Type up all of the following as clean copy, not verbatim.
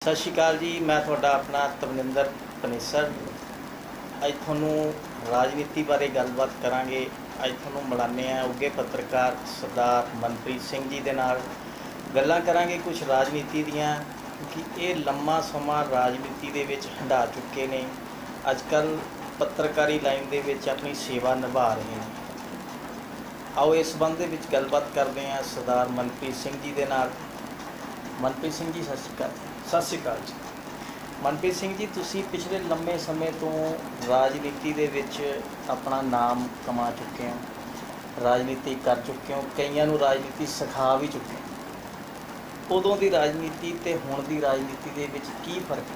सत श्री अकाल जी। मैं तुहाडा अपना तवनिंदर पनेसर। अज तुहानूं राजनीति बारे गलबात करांगे। अज तुहानूं मिलाने आ उगे पत्रकार सरदार मनप्रीत सिंह जी दे नाल गल्लां करांगे कुछ राजनीति दियां, क्योंकि ये लम्मा समा राजनीति दे विच हंडा चुके ने। अजकल पत्रकारी लाइन दे विच अपनी सेवा निभा रहे हैं। आओ इस संबंध दे विच गलबात करते हैं सरदार मनप्रीत सिंह जी दे नाल। मनप्रीत सिंह जी सत श्री अकाल। सत श्री अकाल जी। मनप्रीत सिंह जी, तुसी पिछले लंबे समय तो राजनीति दे विच अपना नाम कमा चुके हो, राजनीति कर चुके हो, कईयां नूं राजनीति सिखा भी चुके हो। उदों की राजनीति ते हुण दी राजनीति दे विच की फर्क है?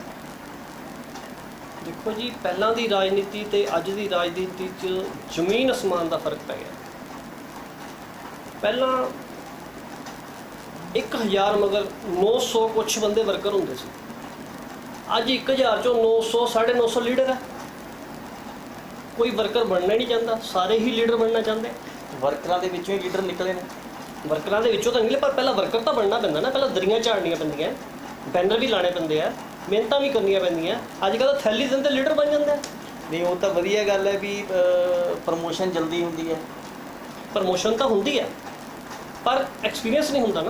देखो जी, पहलां दी राजनीति ते अज दी राजनीति च जमीन आसमान का फर्क पै गया। पहलां 1000 मगर 900 कुछ बंदे वर्कर होंगे सी। अज 1000 चों 900 950 लीडर है। कोई वर्कर बनना ही नहीं चाहता, सारे ही लीडर बनना चाहते। वर्करां दे विचों ही लीडर निकले ने। वर्करां दे विचों तो निकले, पर पहला वर्कर तो बनना पैंदा ना। पहला दरियां झाड़नियां पैंदियां, बैनर भी लाने पैंदे आ, मिहनतां भी करनियां पैंदियां। अजकल तो थैली दिंदे लीडर बन जांदे। नहीं, वो तो वधिया गल है भी प्रमोशन जल्दी हुंदी है। प्रमोशन तो हुंदी है, पर एक्सपीरियंस नहीं हुंदा ना।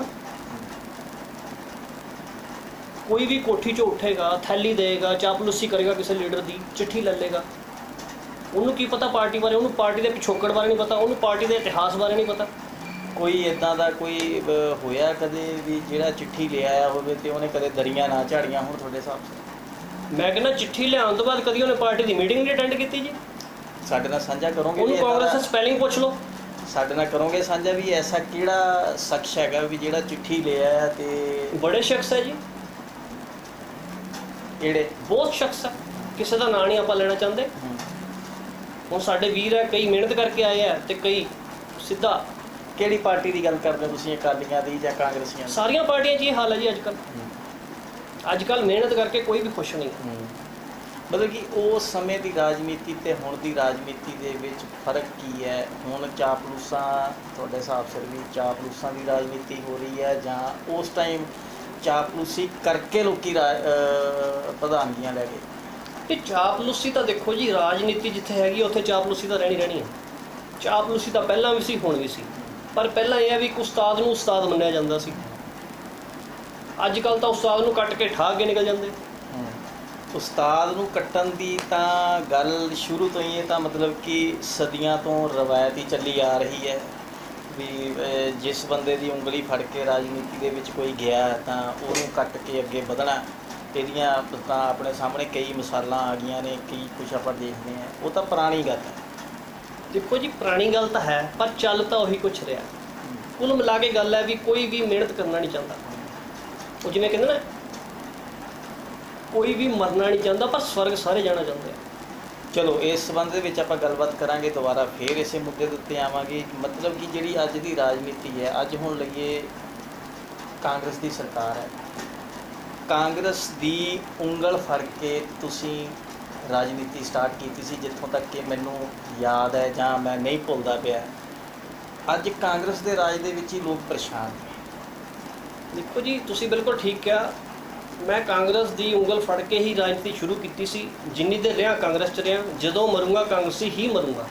कोई भी कोठी चो उठेगा, थैली देगा, चापलूसी करेगा, किसी लीडर की चिट्ठी ले लेगा। उन्होंने की पता पार्टी बारे, उन्होंने पार्टी के पिछोकड़ बारे नहीं पता, उन्होंने पार्टी के इतिहास बारे नहीं पता। कोई इदां दा कोई होया कदे भी जिहड़ा चिट्ठी ले आया होवे ते उहने कदे दरियां ना झाड़ियां होण तुहाडे हिसाब से? मैं कहना चिट्ठी लियाउण तो बाद कदी उन्हें पार्टी की मीटिंग नहीं अटेंड की जी। साडे नाल साझा करोगे? उन्होंने कांग्रेस की स्पैलिंग पूछ लो। साडे नाल करोगे साझा भी ऐसा किहड़ा शख्स हैगा भी जिहड़ा चिट्ठी ले आया ते? बड़े शख्स है जी, किहड़े? बहुत शख्स है, किसी का नाम नहीं आप लेना चाहते। हुण साडे वीर है, कई मेहनत करके आए हैं ते कई सीधा। किहड़ी पार्टी की गल करदे हो तुसीं? अकालियां दी जां कांग्रेसियां? सारियां पार्टियां 'च ये हाल है जी। अजकल मेहनत करके कोई भी खुश नहीं। मतलब कि उस समय की राजनीति ते हुण दी राजनीति दे विच फर्क की है? हुण चापलूसां तुहाडे हिसाब से भी चापलूसां की राजनीति हो रही है जां उस टाइम चापलूसी करके लोग प्रधानगियां लै गए? ये चापलूसी तो देखो जी, राजनीति जिथे हैगी उत्थे चापलूसी तो रहनी है। चापलूसी तो पहला भी सी, हुण भी सी, पर पहला यह है भी उस्ताद नूं उस्ताद मन्निया जांदा सी। अजकल तो उस्ताद नूं कट के ठा के निकल जाते। उस्ताद नूं कट्टण दी तां गल शुरू तो ही तो मतलब कि सदियां तो रवायत ही चली आ रही है भी जिस बंदे की उंगली फड़ के राजनीति दे विच कोई गया तो उन्होंने कट के अगे बढ़ना। इहदियां तां अपने सामने कई मिसालां आ गई ने, कई कुछ आप देखते हैं। वो तो पुरानी गल है। देखो जी, पुरानी गल तो है, पर चल तो उही कुछ रहा। कुल मिला के गल है भी कोई भी मेहनत करना नहीं चाहता। वो जिवें कहंदे ना, कोई भी मरना नहीं चाहता, पर स्वर्ग सारे जाना चाहते हैं। चलो इस संबंध में आप गलबात करांगे, दोबारा फिर इस मुद्दे के उत्ते आवांगे। मतलब कि जिहड़ी अज की राजनीति है, अज हुण लईए कांग्रेस की सरकार है, कांग्रेस की उंगल फड़ के तुसीं राजनीति स्टार्ट की सी, जित्थों तक कि मैनूं याद है जां मैं नहीं भुलदा पिया। अज कांग्रेस के राज दे विच ही लोग परेशान ने। देखो जी, तुसीं बिल्कुल ठीक कहा। मैं कांग्रेस की उंगल फड़ के ही राजनीति शुरू की सी। जिन्नी देर रहा कांग्रेस च रहा, जदों मरूंगा कांग्रेसी ही मरूंगा।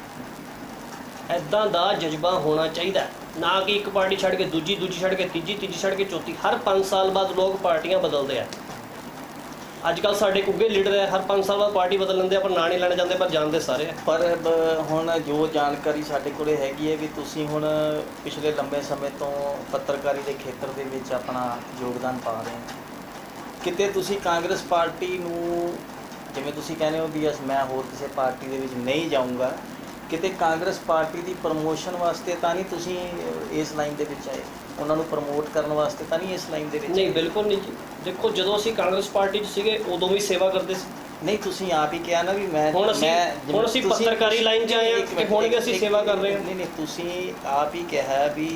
इदां दा जज्बा होना चाहिए, ना कि एक पार्टी छड़ के दूजी, दूजी छड़ के तीजी, तीजी छड़ के चौथी। हर 5 साल बाद लोग पार्टियां बदलते हैं। अजकल साडे कुगे लीडर है, हर 5 साल बाद पार्टी बदल लेंदे, पर ना नहीं लेना चाहते, पर जानते सारे हैं। पर हुण जो जानकारी साडे कोले हैगी है भी तुसीं हुण पिछले लंबे समय तो पत्रकारी के खेत्र दे विच अपना योगदान पा रहे हैं। किते तुसीं कांग्रेस पार्टी नूं जिवें तुसीं कहने हो भी मैं होर किसी पार्टी दे विच नहीं जाऊँगा, किते कांग्रेस पार्टी की प्रमोशन वास्ते तो नहीं तुसीं इस लाइन दे विच आए? उन्होंने प्रमोट करने वास्ते तो नहीं इस लाइन दे विच? नहीं, बिल्कुल नहीं जी। देखो, जदों असीं कांग्रेस पार्टी च सीगे उदों भी सेवा करते सी। नहीं, तुसीं आप ही कहा ना भी मैं हुण असीं पत्रकारी लाइन च आए हैं, हुण भी असीं सेवा कर रहे हैं। नहीं, तुसीं आप ही कहा भी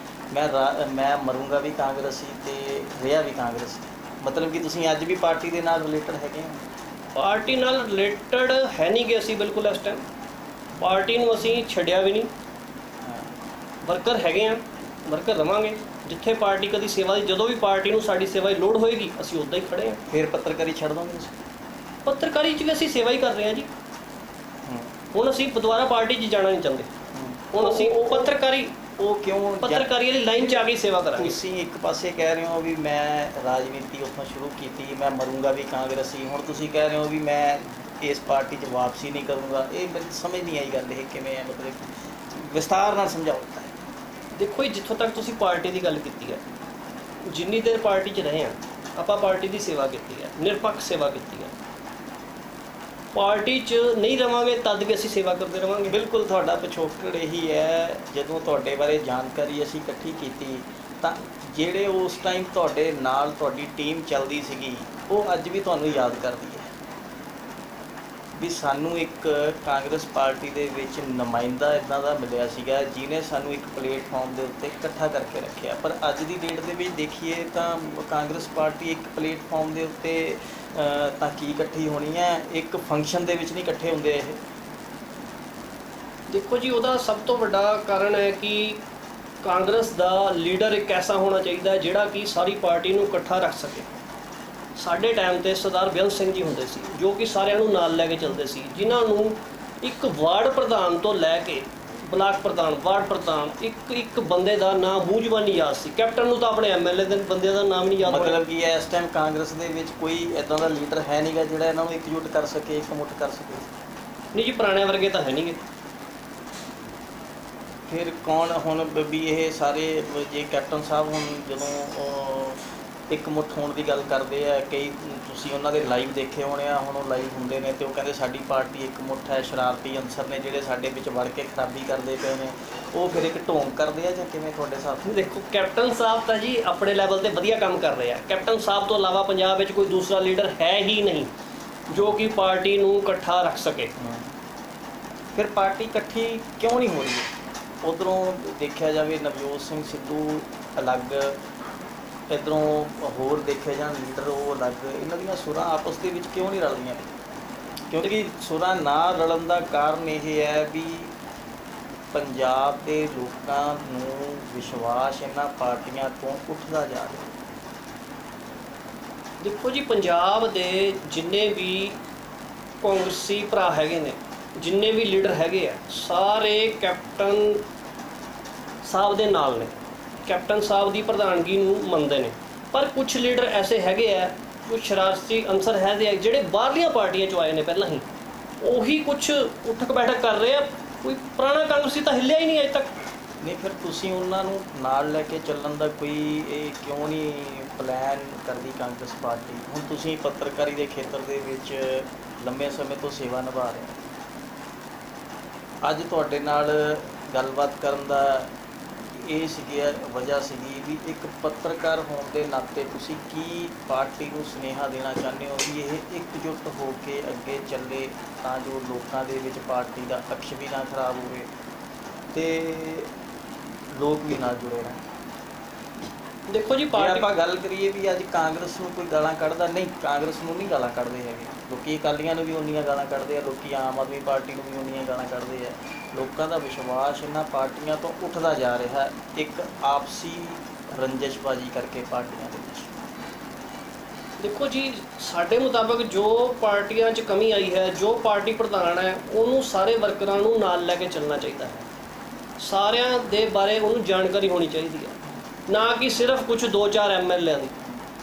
मैं मरूंगा भी कांग्रेसी ते रहा भी कांग्रेसी। मतलब कि तुसीं अज भी पार्टी के नाल रिलेटेड है? पार्टी नाल रिलेटेड है नहीं कि असीं बिल्कुल इस टाइम पार्टी नूं असीं छड्डिया भी नहीं। वर्कर हैगे आ, वर्कर रवांगे। ਜਿੱਥੇ ਪਾਰਟੀ ਕਦੀ ਸੇਵਾ ਦੀ, ਜਦੋਂ ਵੀ ਪਾਰਟੀ ਨੂੰ ਸਾਡੀ ਸੇਵਾ ਦੀ ਲੋੜ ਹੋਏਗੀ ਅਸੀਂ ਉੱਦਾਂ ਹੀ ਖੜੇ ਹਾਂ। ਫਿਰ ਪੱਤਰਕਾਰੀ ਛੱਡ ਦੋਗੇ ਤੁਸੀਂ? ਪੱਤਰਕਾਰੀ 'ਚ ਵੀ ਅਸੀਂ ਸੇਵਾ ਹੀ ਕਰ ਰਹੇ ਹਾਂ ਜੀ। ਹੁਣ ਅਸੀਂ ਦੁਬਾਰਾ ਪਾਰਟੀ 'ਚ ਜਾਣਾ ਨਹੀਂ ਚਾਹੁੰਦੇ। ਹੁਣ ਅਸੀਂ ਪੱਤਰਕਾਰੀ ਵਾਲੀ ਲਾਈਨ 'ਚ ਆ ਕੇ ਸੇਵਾ ਕਰਾਂਗੇ। ਤੁਸੀਂ ਇੱਕ ਪਾਸੇ ਕਹਿ ਰਹੇ ਹੋ ਵੀ ਮੈਂ ਰਾਜਨੀਤੀ ਉੱਥੋਂ ਸ਼ੁਰੂ ਕੀਤੀ, ਮੈਂ ਮਰੂੰਗਾ ਵੀ ਕਾਂਗਰਸੀ, ਹੁਣ ਤੁਸੀਂ ਕਹਿ ਰਹੇ ਹੋ ਵੀ ਮੈਂ ਇਸ ਪਾਰਟੀ 'ਚ ਵਾਪਸੀ ਨਹੀਂ ਕਰੂੰਗਾ। ਇਹ ਮੈਨੂੰ ਸਮਝ ਨਹੀਂ ਆਈ ਗੱਲ, ਇਹ ਕਿਵੇਂ ਹੈ? ਮਤਲਬ ਵਿਸਤਾਰ ਨਾਲ ਸਮਝਾਓ। ਦੇਖੋ ਜੀ, ਜਿੱਥੋਂ ਤੱਕ ਤੁਸੀਂ ਪਾਰਟੀ ਦੀ ਗੱਲ ਕੀਤੀ ਹੈ, ਜਿੰਨੀ ਦੇਰ ਪਾਰਟੀ 'ਚ ਰਹੇ ਹਾਂ ਆਪਾਂ ਪਾਰਟੀ ਦੀ ਸੇਵਾ ਕੀਤੀ ਹੈ, ਨਿਰਪੱਖ ਸੇਵਾ ਕੀਤੀ ਹੈ। ਪਾਰਟੀ 'ਚ ਨਹੀਂ ਰਵਾਂਗੇ ਤਦ ਵੀ ਅਸੀਂ ਸੇਵਾ ਕਰਦੇ ਰਵਾਂਗੇ। ਬਿਲਕੁਲ ਤੁਹਾਡਾ ਪਿਛੋਕੜ ਇਹੀ ਹੈ। ਜਦੋਂ ਤੁਹਾਡੇ ਬਾਰੇ ਜਾਣਕਾਰੀ ਅਸੀਂ ਇਕੱਠੀ ਕੀਤੀ ਤਾਂ ਜਿਹੜੇ ਉਸ ਟਾਈਮ ਤੁਹਾਡੇ ਨਾਲ ਤੁਹਾਡੀ ਟੀਮ ਚੱਲਦੀ ਸੀਗੀ ਉਹ ਅੱਜ ਵੀ ਤੁਹਾਨੂੰ ਯਾਦ ਕਰਦੀ ਹੈ ਵੀ ਸਾਨੂੰ ਇੱਕ ਕਾਂਗਰਸ ਪਾਰਟੀ ਦੇ ਵਿੱਚ ਨੁਮਾਇੰਦਾ ਇੱਦਾਂ ਦਾ ਮਿਲਿਆ ਸੀਗਾ ਜਿਹਨੇ ਸਾਨੂੰ ਇੱਕ ਪਲੇਟਫਾਰਮ ਦੇ ਉੱਤੇ ਇਕੱਠਾ ਕਰਕੇ ਰੱਖਿਆ। ਪਰ ਅੱਜ ਦੀ ਡੇਟ ਦੇ ਵਿੱਚ ਦੇਖੀਏ ਤਾਂ ਕਾਂਗਰਸ ਪਾਰਟੀ ਇੱਕ ਪਲੇਟਫਾਰਮ ਦੇ ਉੱਤੇ ਤਾਂ ਕੀ ਇਕੱਠੀ ਹੋਣੀ ਹੈ, ਇੱਕ ਫੰਕਸ਼ਨ ਦੇ ਵਿੱਚ ਨਹੀਂ ਇਕੱਠੇ ਹੁੰਦੇ ਇਹ। ਦੇਖੋ ਜੀ, ਉਹਦਾ ਸਭ ਤੋਂ ਵੱਡਾ ਕਾਰਨ ਹੈ ਕਿ ਕਾਂਗਰਸ ਦਾ ਲੀਡਰ ਇੱਕ ਐਸਾ ਹੋਣਾ ਚਾਹੀਦਾ ਜਿਹੜਾ ਕਿ ਸਾਰੀ ਪਾਰਟੀ ਨੂੰ ਇਕੱਠਾ ਰੱਖ ਸਕੇ। ਸਾਡੇ ਟਾਈਮ 'ਤੇ ਸਰਦਾਰ ਬੇਅੰਤ ਸਿੰਘ ਜੀ ਹੁੰਦੇ ਸੀ ਜੋ ਕਿ ਸਾਰਿਆਂ ਨੂੰ ਨਾਲ ਲੈ ਕੇ ਚੱਲਦੇ ਸੀ, ਜਿਨ੍ਹਾਂ ਨੂੰ ਇੱਕ ਵਾਰਡ ਪ੍ਰਧਾਨ ਤੋਂ ਲੈ ਕੇ ਬਲਾਕ ਪ੍ਰਧਾਨ, ਵਾਰਡ ਪ੍ਰਧਾਨ, ਇੱਕ ਬੰਦੇ ਦਾ ਨਾਮ ਮੂੰਹ ਜ਼ਬਾਨੀ ਯਾਦ ਸੀ। ਕੈਪਟਨ ਨੂੰ ਤਾਂ ਆਪਣੇ ਐਮਐਲਏ ਦੇ ਬੰਦੇ ਦਾ ਨਾਮ ਨਹੀਂ ਯਾਦ। ਮਤਲਬ ਕਿ ਇਸ ਟਾਈਮ ਕਾਂਗਰਸ ਦੇ ਵਿੱਚ ਕੋਈ ਇੱਦਾਂ ਦਾ ਲੀਡਰ ਹੈ ਨਹੀਂਗਾ ਜਿਹੜਾ ਇਹਨਾਂ ਨੂੰ ਇਕਜੁੱਟ ਕਰ ਸਕੇ, ਇਕਮੁੱਠ ਕਰ ਸਕੇ? ਨਹੀਂ ਜੀ, ਪੁਰਾਣੇ ਵਰਗੇ ਤਾਂ ਹੈ ਨਹੀਂਗੇ। ਫਿਰ ਕੌਣ ਹੁਣ ਵੀ ਇਹ ਸਾਰੇ? ਜੇ ਕੈਪਟਨ ਸਾਹਿਬ ਹੁਣ ਜਦੋਂ ਇਕਮੁੱਠ ਹੋਣ ਦੀ ਗੱਲ ਕਰਦੇ ਆ, ਕਈ ਤੁਸੀਂ ਉਹਨਾਂ ਦੇ ਲਾਈਵ ਦੇਖੇ ਹੋਣੇ ਆ, ਹੁਣ ਉਹ ਲਾਈਵ ਹੁੰਦੇ ਨੇ ਤੇ ਉਹ ਕਹਿੰਦੇ ਸਾਡੀ ਪਾਰਟੀ ਇਕਮੁੱਠ ਹੈ, ਸ਼ਰਾਰਤੀ ਅਨਸਰ ਨੇ ਜਿਹੜੇ ਸਾਡੇ ਵਿੱਚ ਵੜ ਕੇ ਖਰਾਬੀ ਕਰਦੇ ਪਏ ਨੇ, ਉਹ ਫਿਰ ਇੱਕ ਢੋਂਗ ਕਰਦੇ ਆ ਜਾਂ ਕਿਵੇਂ ਤੁਹਾਡੇ ਹਿਸਾਬ ਨਾਲ? ਦੇਖੋ, ਕੈਪਟਨ ਸਾਹਿਬ ਤਾਂ ਜੀ ਆਪਣੇ ਲੈਵਲ ਤੇ ਵਧੀਆ ਕੰਮ ਕਰ ਰਹੇ ਆ। ਕੈਪਟਨ ਸਾਹਿਬ ਤੋਂ ਇਲਾਵਾ ਪੰਜਾਬ ਵਿੱਚ ਕੋਈ ਦੂਸਰਾ ਲੀਡਰ ਹੈ ਹੀ ਨਹੀਂ ਜੋ ਕਿ ਪਾਰਟੀ ਨੂੰ ਇਕੱਠਾ ਰੱਖ ਸਕੇ। ਫਿਰ ਪਾਰਟੀ ਇਕੱਠੀ ਕਿਉਂ ਨਹੀਂ ਹੋ ਰਹੀ? ਉੱਧਰੋਂ ਦੇਖਿਆ ਜਾਵੇ ਨਵਜੋਤ ਸਿੰਘ ਸਿੱਧੂ ਅਲੱਗ, ਇੱਧਰੋਂ ਹੋਰ ਦੇਖੇ ਜਾਣ ਲੀਡਰ ਉਹ ਅਲੱਗ, ਇਹਨਾਂ ਦੀਆਂ ਸੁਰਾਂ ਆਪਸ ਦੇ ਵਿੱਚ ਕਿਉਂ ਨਹੀਂ ਰਲਦੀਆਂ? ਕਿਉਂਕਿ ਸੁਰਾਂ ਨਾ ਰਲਣ ਦਾ ਕਾਰਨ ਇਹ ਹੈ ਵੀ ਪੰਜਾਬ ਦੇ ਲੋਕਾਂ ਨੂੰ ਵਿਸ਼ਵਾਸ ਇਹਨਾਂ ਪਾਰਟੀਆਂ ਤੋਂ ਉੱਠਦਾ ਜਾ ਰਿਹਾ। ਦੇਖੋ ਜੀ, ਪੰਜਾਬ ਦੇ ਜਿੰਨੇ ਵੀ ਕਾਂਗਰਸੀ ਭਰਾ ਹੈਗੇ ਨੇ, ਜਿੰਨੇ ਵੀ ਲੀਡਰ ਹੈਗੇ ਆ, ਸਾਰੇ ਕੈਪਟਨ ਸਾਹਿਬ ਦੇ ਨਾਲ ਨੇ, ਕੈਪਟਨ ਸਾਹਿਬ ਦੀ ਪ੍ਰਧਾਨਗੀ ਨੂੰ ਮੰਨਦੇ ਨੇ। ਪਰ ਕੁਝ ਲੀਡਰ ਐਸੇ ਹੈਗੇ ਆ, ਕੁਝ ਸ਼ਰਾਰਤੀ ਅਨਸਰ ਹੈਗੇ ਆ ਜਿਹੜੇ ਬਾਹਰਲੀਆਂ ਪਾਰਟੀਆਂ 'ਚੋਂ ਆਏ ਨੇ ਪਹਿਲਾਂ ਹੀ, ਉਹੀ ਕੁਝ ਉੱਠਕ ਬੈਠਕ ਕਰ ਰਹੇ ਆ। ਕੋਈ ਪੁਰਾਣਾ ਕਾਂਗਰਸੀ ਤਾਂ ਹਿੱਲਿਆ ਹੀ ਨਹੀਂ ਅਜੇ ਤੱਕ। ਨਹੀਂ, ਫਿਰ ਤੁਸੀਂ ਉਹਨਾਂ ਨੂੰ ਨਾਲ ਲੈ ਕੇ ਚੱਲਣ ਦਾ ਕੋਈ ਇਹ ਕਿਉਂ ਨਹੀਂ ਪਲਾਨ ਕਰਦੀ ਕਾਂਗਰਸ ਪਾਰਟੀ? ਹੁਣ ਤੁਸੀਂ ਪੱਤਰਕਾਰੀ ਦੇ ਖੇਤਰ ਦੇ ਵਿੱਚ ਲੰਬੇ ਸਮੇਂ ਤੋਂ ਸੇਵਾ ਨਿਭਾ ਰਹੇ ਹੋ। ਅੱਜ ਤੁਹਾਡੇ ਨਾਲ ਗੱਲਬਾਤ ਕਰਨ ਦਾ ਇਹ ਸੀਗੀ ਵਜ੍ਹਾ ਸੀਗੀ ਵੀ ਇੱਕ ਪੱਤਰਕਾਰ ਹੋਣ ਦੇ ਨਾਤੇ ਤੁਸੀਂ ਕੀ ਪਾਰਟੀ ਨੂੰ ਸੁਨੇਹਾ ਦੇਣਾ ਚਾਹੁੰਦੇ ਹੋ ਵੀ ਇਹ ਇਕਜੁੱਟ ਹੋ ਕੇ ਅੱਗੇ ਚੱਲੇ ਤਾਂ ਜੋ ਲੋਕਾਂ ਦੇ ਵਿੱਚ ਪਾਰਟੀ ਦਾ ਅਕਸ਼ ਵੀ ਨਾ ਖਰਾਬ ਹੋਵੇ ਤੇ ਲੋਕ ਵੀ ਨਾਲ ਜੁੜੇ ਰਹਿਣ? ਦੇਖੋ ਜੀ, ਪਾਰਟੀ ਆਪਾਂ ਗੱਲ ਕਰੀਏ ਵੀ ਅੱਜ ਕਾਂਗਰਸ ਨੂੰ ਕੋਈ ਗਾਲਾਂ ਕੱਢਦਾ ਨਹੀਂ, ਕਾਂਗਰਸ ਨੂੰ ਨਹੀਂ ਗਾਲਾਂ ਕੱਢਦੇ ਹੈਗੇ ਲੋਕੀ, ਅਕਾਲੀਆਂ ਨੂੰ ਵੀ ਉਨੀਆਂ ਗਾਲਾਂ ਕੱਢਦੇ ਆ ਲੋਕੀ, ਆਮ ਆਦਮੀ ਪਾਰਟੀ ਨੂੰ ਵੀ ਉਨੀਆਂ ਗਾਲਾਂ ਕੱਢਦੇ ਆ। ਲੋਕਾਂ ਦਾ ਵਿਸ਼ਵਾਸ ਇਹਨਾਂ ਪਾਰਟੀਆਂ ਤੋਂ ਉੱਠਦਾ ਜਾ ਰਿਹਾ ਇੱਕ ਆਪਸੀ ਰੰਜਿਸ਼ਬਾਜ਼ੀ ਕਰਕੇ ਪਾਰਟੀਆਂ ਦੇ ਵਿੱਚ। ਦੇਖੋ ਜੀ, ਸਾਡੇ ਮੁਤਾਬਕ ਜੋ ਪਾਰਟੀਆਂ 'ਚ ਕਮੀ ਆਈ ਹੈ, ਜੋ ਪਾਰਟੀ ਪ੍ਰਧਾਨ ਹੈ ਉਹਨੂੰ ਸਾਰੇ ਵਰਕਰਾਂ ਨੂੰ ਨਾਲ ਲੈ ਕੇ ਚੱਲਣਾ ਚਾਹੀਦਾ ਹੈ। ਸਾਰਿਆਂ ਦੇ ਬਾਰੇ ਉਹਨੂੰ ਜਾਣਕਾਰੀ ਹੋਣੀ ਚਾਹੀਦੀ ਹੈ, ਨਾ ਕਿ ਸਿਰਫ ਕੁਝ 2-4 ਐਮਐਲਏਆਂ ਦੀ।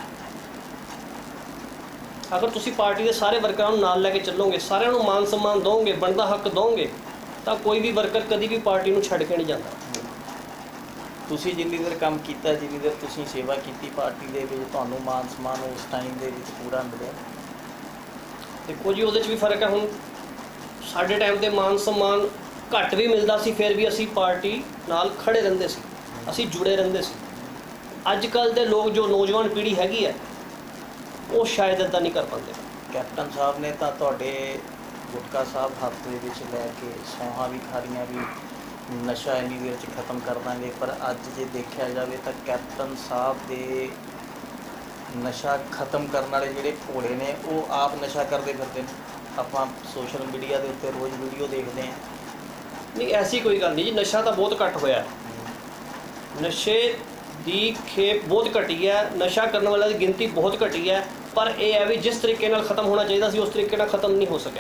ਅਗਰ ਤੁਸੀਂ ਪਾਰਟੀ ਦੇ ਸਾਰੇ ਵਰਕਰਾਂ ਨੂੰ ਨਾਲ ਲੈ ਕੇ ਚੱਲੋਗੇ, ਸਾਰਿਆਂ ਨੂੰ ਮਾਨ ਸਨਮਾਨ ਦਿਓਗੇ, ਬਣਦਾ ਹੱਕ ਦਿਓਗੇ, ਤਾਂ ਕੋਈ ਵੀ ਵਰਕਰ ਕਦੀ ਵੀ ਪਾਰਟੀ ਨੂੰ ਛੱਡ ਕੇ ਨਹੀਂ ਜਾਂਦਾ। ਤੁਸੀਂ ਜਿੰਨੀ ਦੇਰ ਕੰਮ ਕੀਤਾ, ਜਿੰਨੀ ਦੇਰ ਤੁਸੀਂ ਸੇਵਾ ਕੀਤੀ ਪਾਰਟੀ ਦੇ ਵਿੱਚ, ਤੁਹਾਨੂੰ ਮਾਨ ਸਨਮਾਨ ਉਸ ਟਾਈਮ ਦੇ ਵਿੱਚ ਪੂਰਾ ਮਿਲਿਆ? ਦੇਖੋ ਜੀ, ਉਹਦੇ 'ਚ ਵੀ ਫਰਕ ਹੈ। ਹੁਣ ਸਾਡੇ ਟਾਈਮ 'ਤੇ ਮਾਨ ਸਨਮਾਨ ਘੱਟ ਵੀ ਮਿਲਦਾ ਸੀ, ਫਿਰ ਵੀ ਅਸੀਂ ਪਾਰਟੀ ਨਾਲ ਖੜੇ ਰਹਿੰਦੇ ਸੀ, ਅਸੀਂ ਜੁੜੇ ਰਹਿੰਦੇ ਸੀ। ਅੱਜ ਕੱਲ੍ਹ ਦੇ ਲੋਕ, ਜੋ ਨੌਜਵਾਨ ਪੀੜ੍ਹੀ ਹੈਗੀ ਹੈ, ਉਹ ਸ਼ਾਇਦ ਇੱਦਾਂ ਨਹੀਂ ਕਰ ਪਾਉਂਦੇ। ਕੈਪਟਨ ਸਾਹਿਬ ਨੇ ਤਾਂ ਤੁਹਾਡੇ ਗੁਟਕਾ ਸਾਹਿਬ ਹੱਥ ਦੇ ਵਿੱਚ ਲੈ ਕੇ ਸੌਹਾਂ ਵੀ ਖਾਰੀਆਂ ਵੀ ਨਸ਼ਾ ਇੰਨੀ ਦੇਰ 'ਚ ਖਤਮ ਕਰ ਦਾਂਗੇ, ਪਰ ਅੱਜ ਜੇ ਦੇਖਿਆ ਜਾਵੇ ਤਾਂ ਕੈਪਟਨ ਸਾਹਿਬ ਦੇ ਨਸ਼ਾ ਖਤਮ ਕਰਨ ਵਾਲੇ ਜਿਹੜੇ ਘੋੜੇ ਨੇ ਉਹ ਆਪ ਨਸ਼ਾ ਕਰਦੇ ਫਿਰਦੇ ਨੇ। ਆਪਾਂ ਸੋਸ਼ਲ ਮੀਡੀਆ ਦੇ ਉੱਤੇ ਰੋਜ਼ ਵੀਡੀਓ ਦੇਖਦੇ ਹਾਂ। ਨਹੀਂ, ਐਸੀ ਕੋਈ ਗੱਲ ਨਹੀਂ ਜੀ, ਨਸ਼ਾ ਤਾਂ ਬਹੁਤ ਘੱਟ ਹੋਇਆ। ਨਸ਼ੇ ਦੀ ਖੇਪ ਬਹੁਤ ਘਟੀ ਹੈ, ਨਸ਼ਾ ਕਰਨ ਵਾਲਿਆਂ ਦੀ ਗਿਣਤੀ ਬਹੁਤ ਘਟੀ ਹੈ, ਪਰ ਇਹ ਹੈ ਵੀ ਜਿਸ ਤਰੀਕੇ ਨਾਲ ਖਤਮ ਹੋਣਾ ਚਾਹੀਦਾ ਸੀ ਉਸ ਤਰੀਕੇ ਨਾਲ ਖਤਮ ਨਹੀਂ ਹੋ ਸਕਿਆ।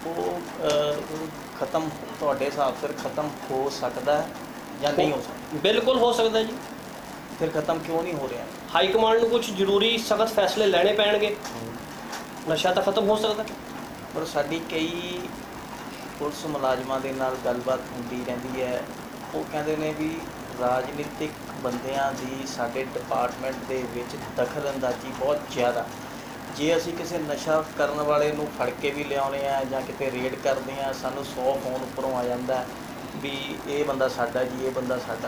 ਉਹ ਖਤਮ ਤੁਹਾਡੇ ਹਿਸਾਬ ਸਿਰ ਖਤਮ ਹੋ ਸਕਦਾ ਹੈ ਜਾਂ ਨਹੀਂ ਹੋ ਸਕਦਾ? ਬਿਲਕੁਲ ਹੋ ਸਕਦਾ ਜੀ। ਫਿਰ ਖਤਮ ਕਿਉਂ ਨਹੀਂ ਹੋ ਰਿਹਾ? ਹਾਈ ਕਮਾਂਡ ਨੂੰ ਕੁਝ ਜ਼ਰੂਰੀ ਸਖਤ ਫੈਸਲੇ ਲੈਣੇ ਪੈਣਗੇ, ਨਸ਼ਾ ਤਾਂ ਖਤਮ ਹੋ ਸਕਦਾ। ਪਰ ਸਾਡੀ ਕਈ ਪੁਲਿਸ ਮੁਲਾਜ਼ਮਾਂ ਦੇ ਨਾਲ ਗੱਲਬਾਤ ਹੁੰਦੀ ਰਹਿੰਦੀ ਹੈ, ਉਹ ਕਹਿੰਦੇ ਨੇ ਵੀ ਰਾਜਨੀਤਿਕ ਬੰਦਿਆਂ ਦੀ ਸਾਡੇ ਡਿਪਾਰਟਮੈਂਟ ਦੇ ਵਿੱਚ ਦਖਲ ਅੰਦਾਜ਼ੀ ਬਹੁਤ ਜ਼ਿਆਦਾ। ਜੇ ਅਸੀਂ ਕਿਸੇ ਨਸ਼ਾ ਕਰਨ ਵਾਲੇ ਨੂੰ ਫੜ ਕੇ ਵੀ ਲਿਆਉਂਦੇ ਹਾਂ ਜਾਂ ਕਿਤੇ ਰੇਡ ਕਰਦੇ ਹਾਂ, ਸਾਨੂੰ 100 ਫੋਨ ਉੱਪਰੋਂ ਆ ਜਾਂਦਾ ਵੀ ਇਹ ਬੰਦਾ ਸਾਡਾ ਜੀ, ਇਹ ਬੰਦਾ ਸਾਡਾ।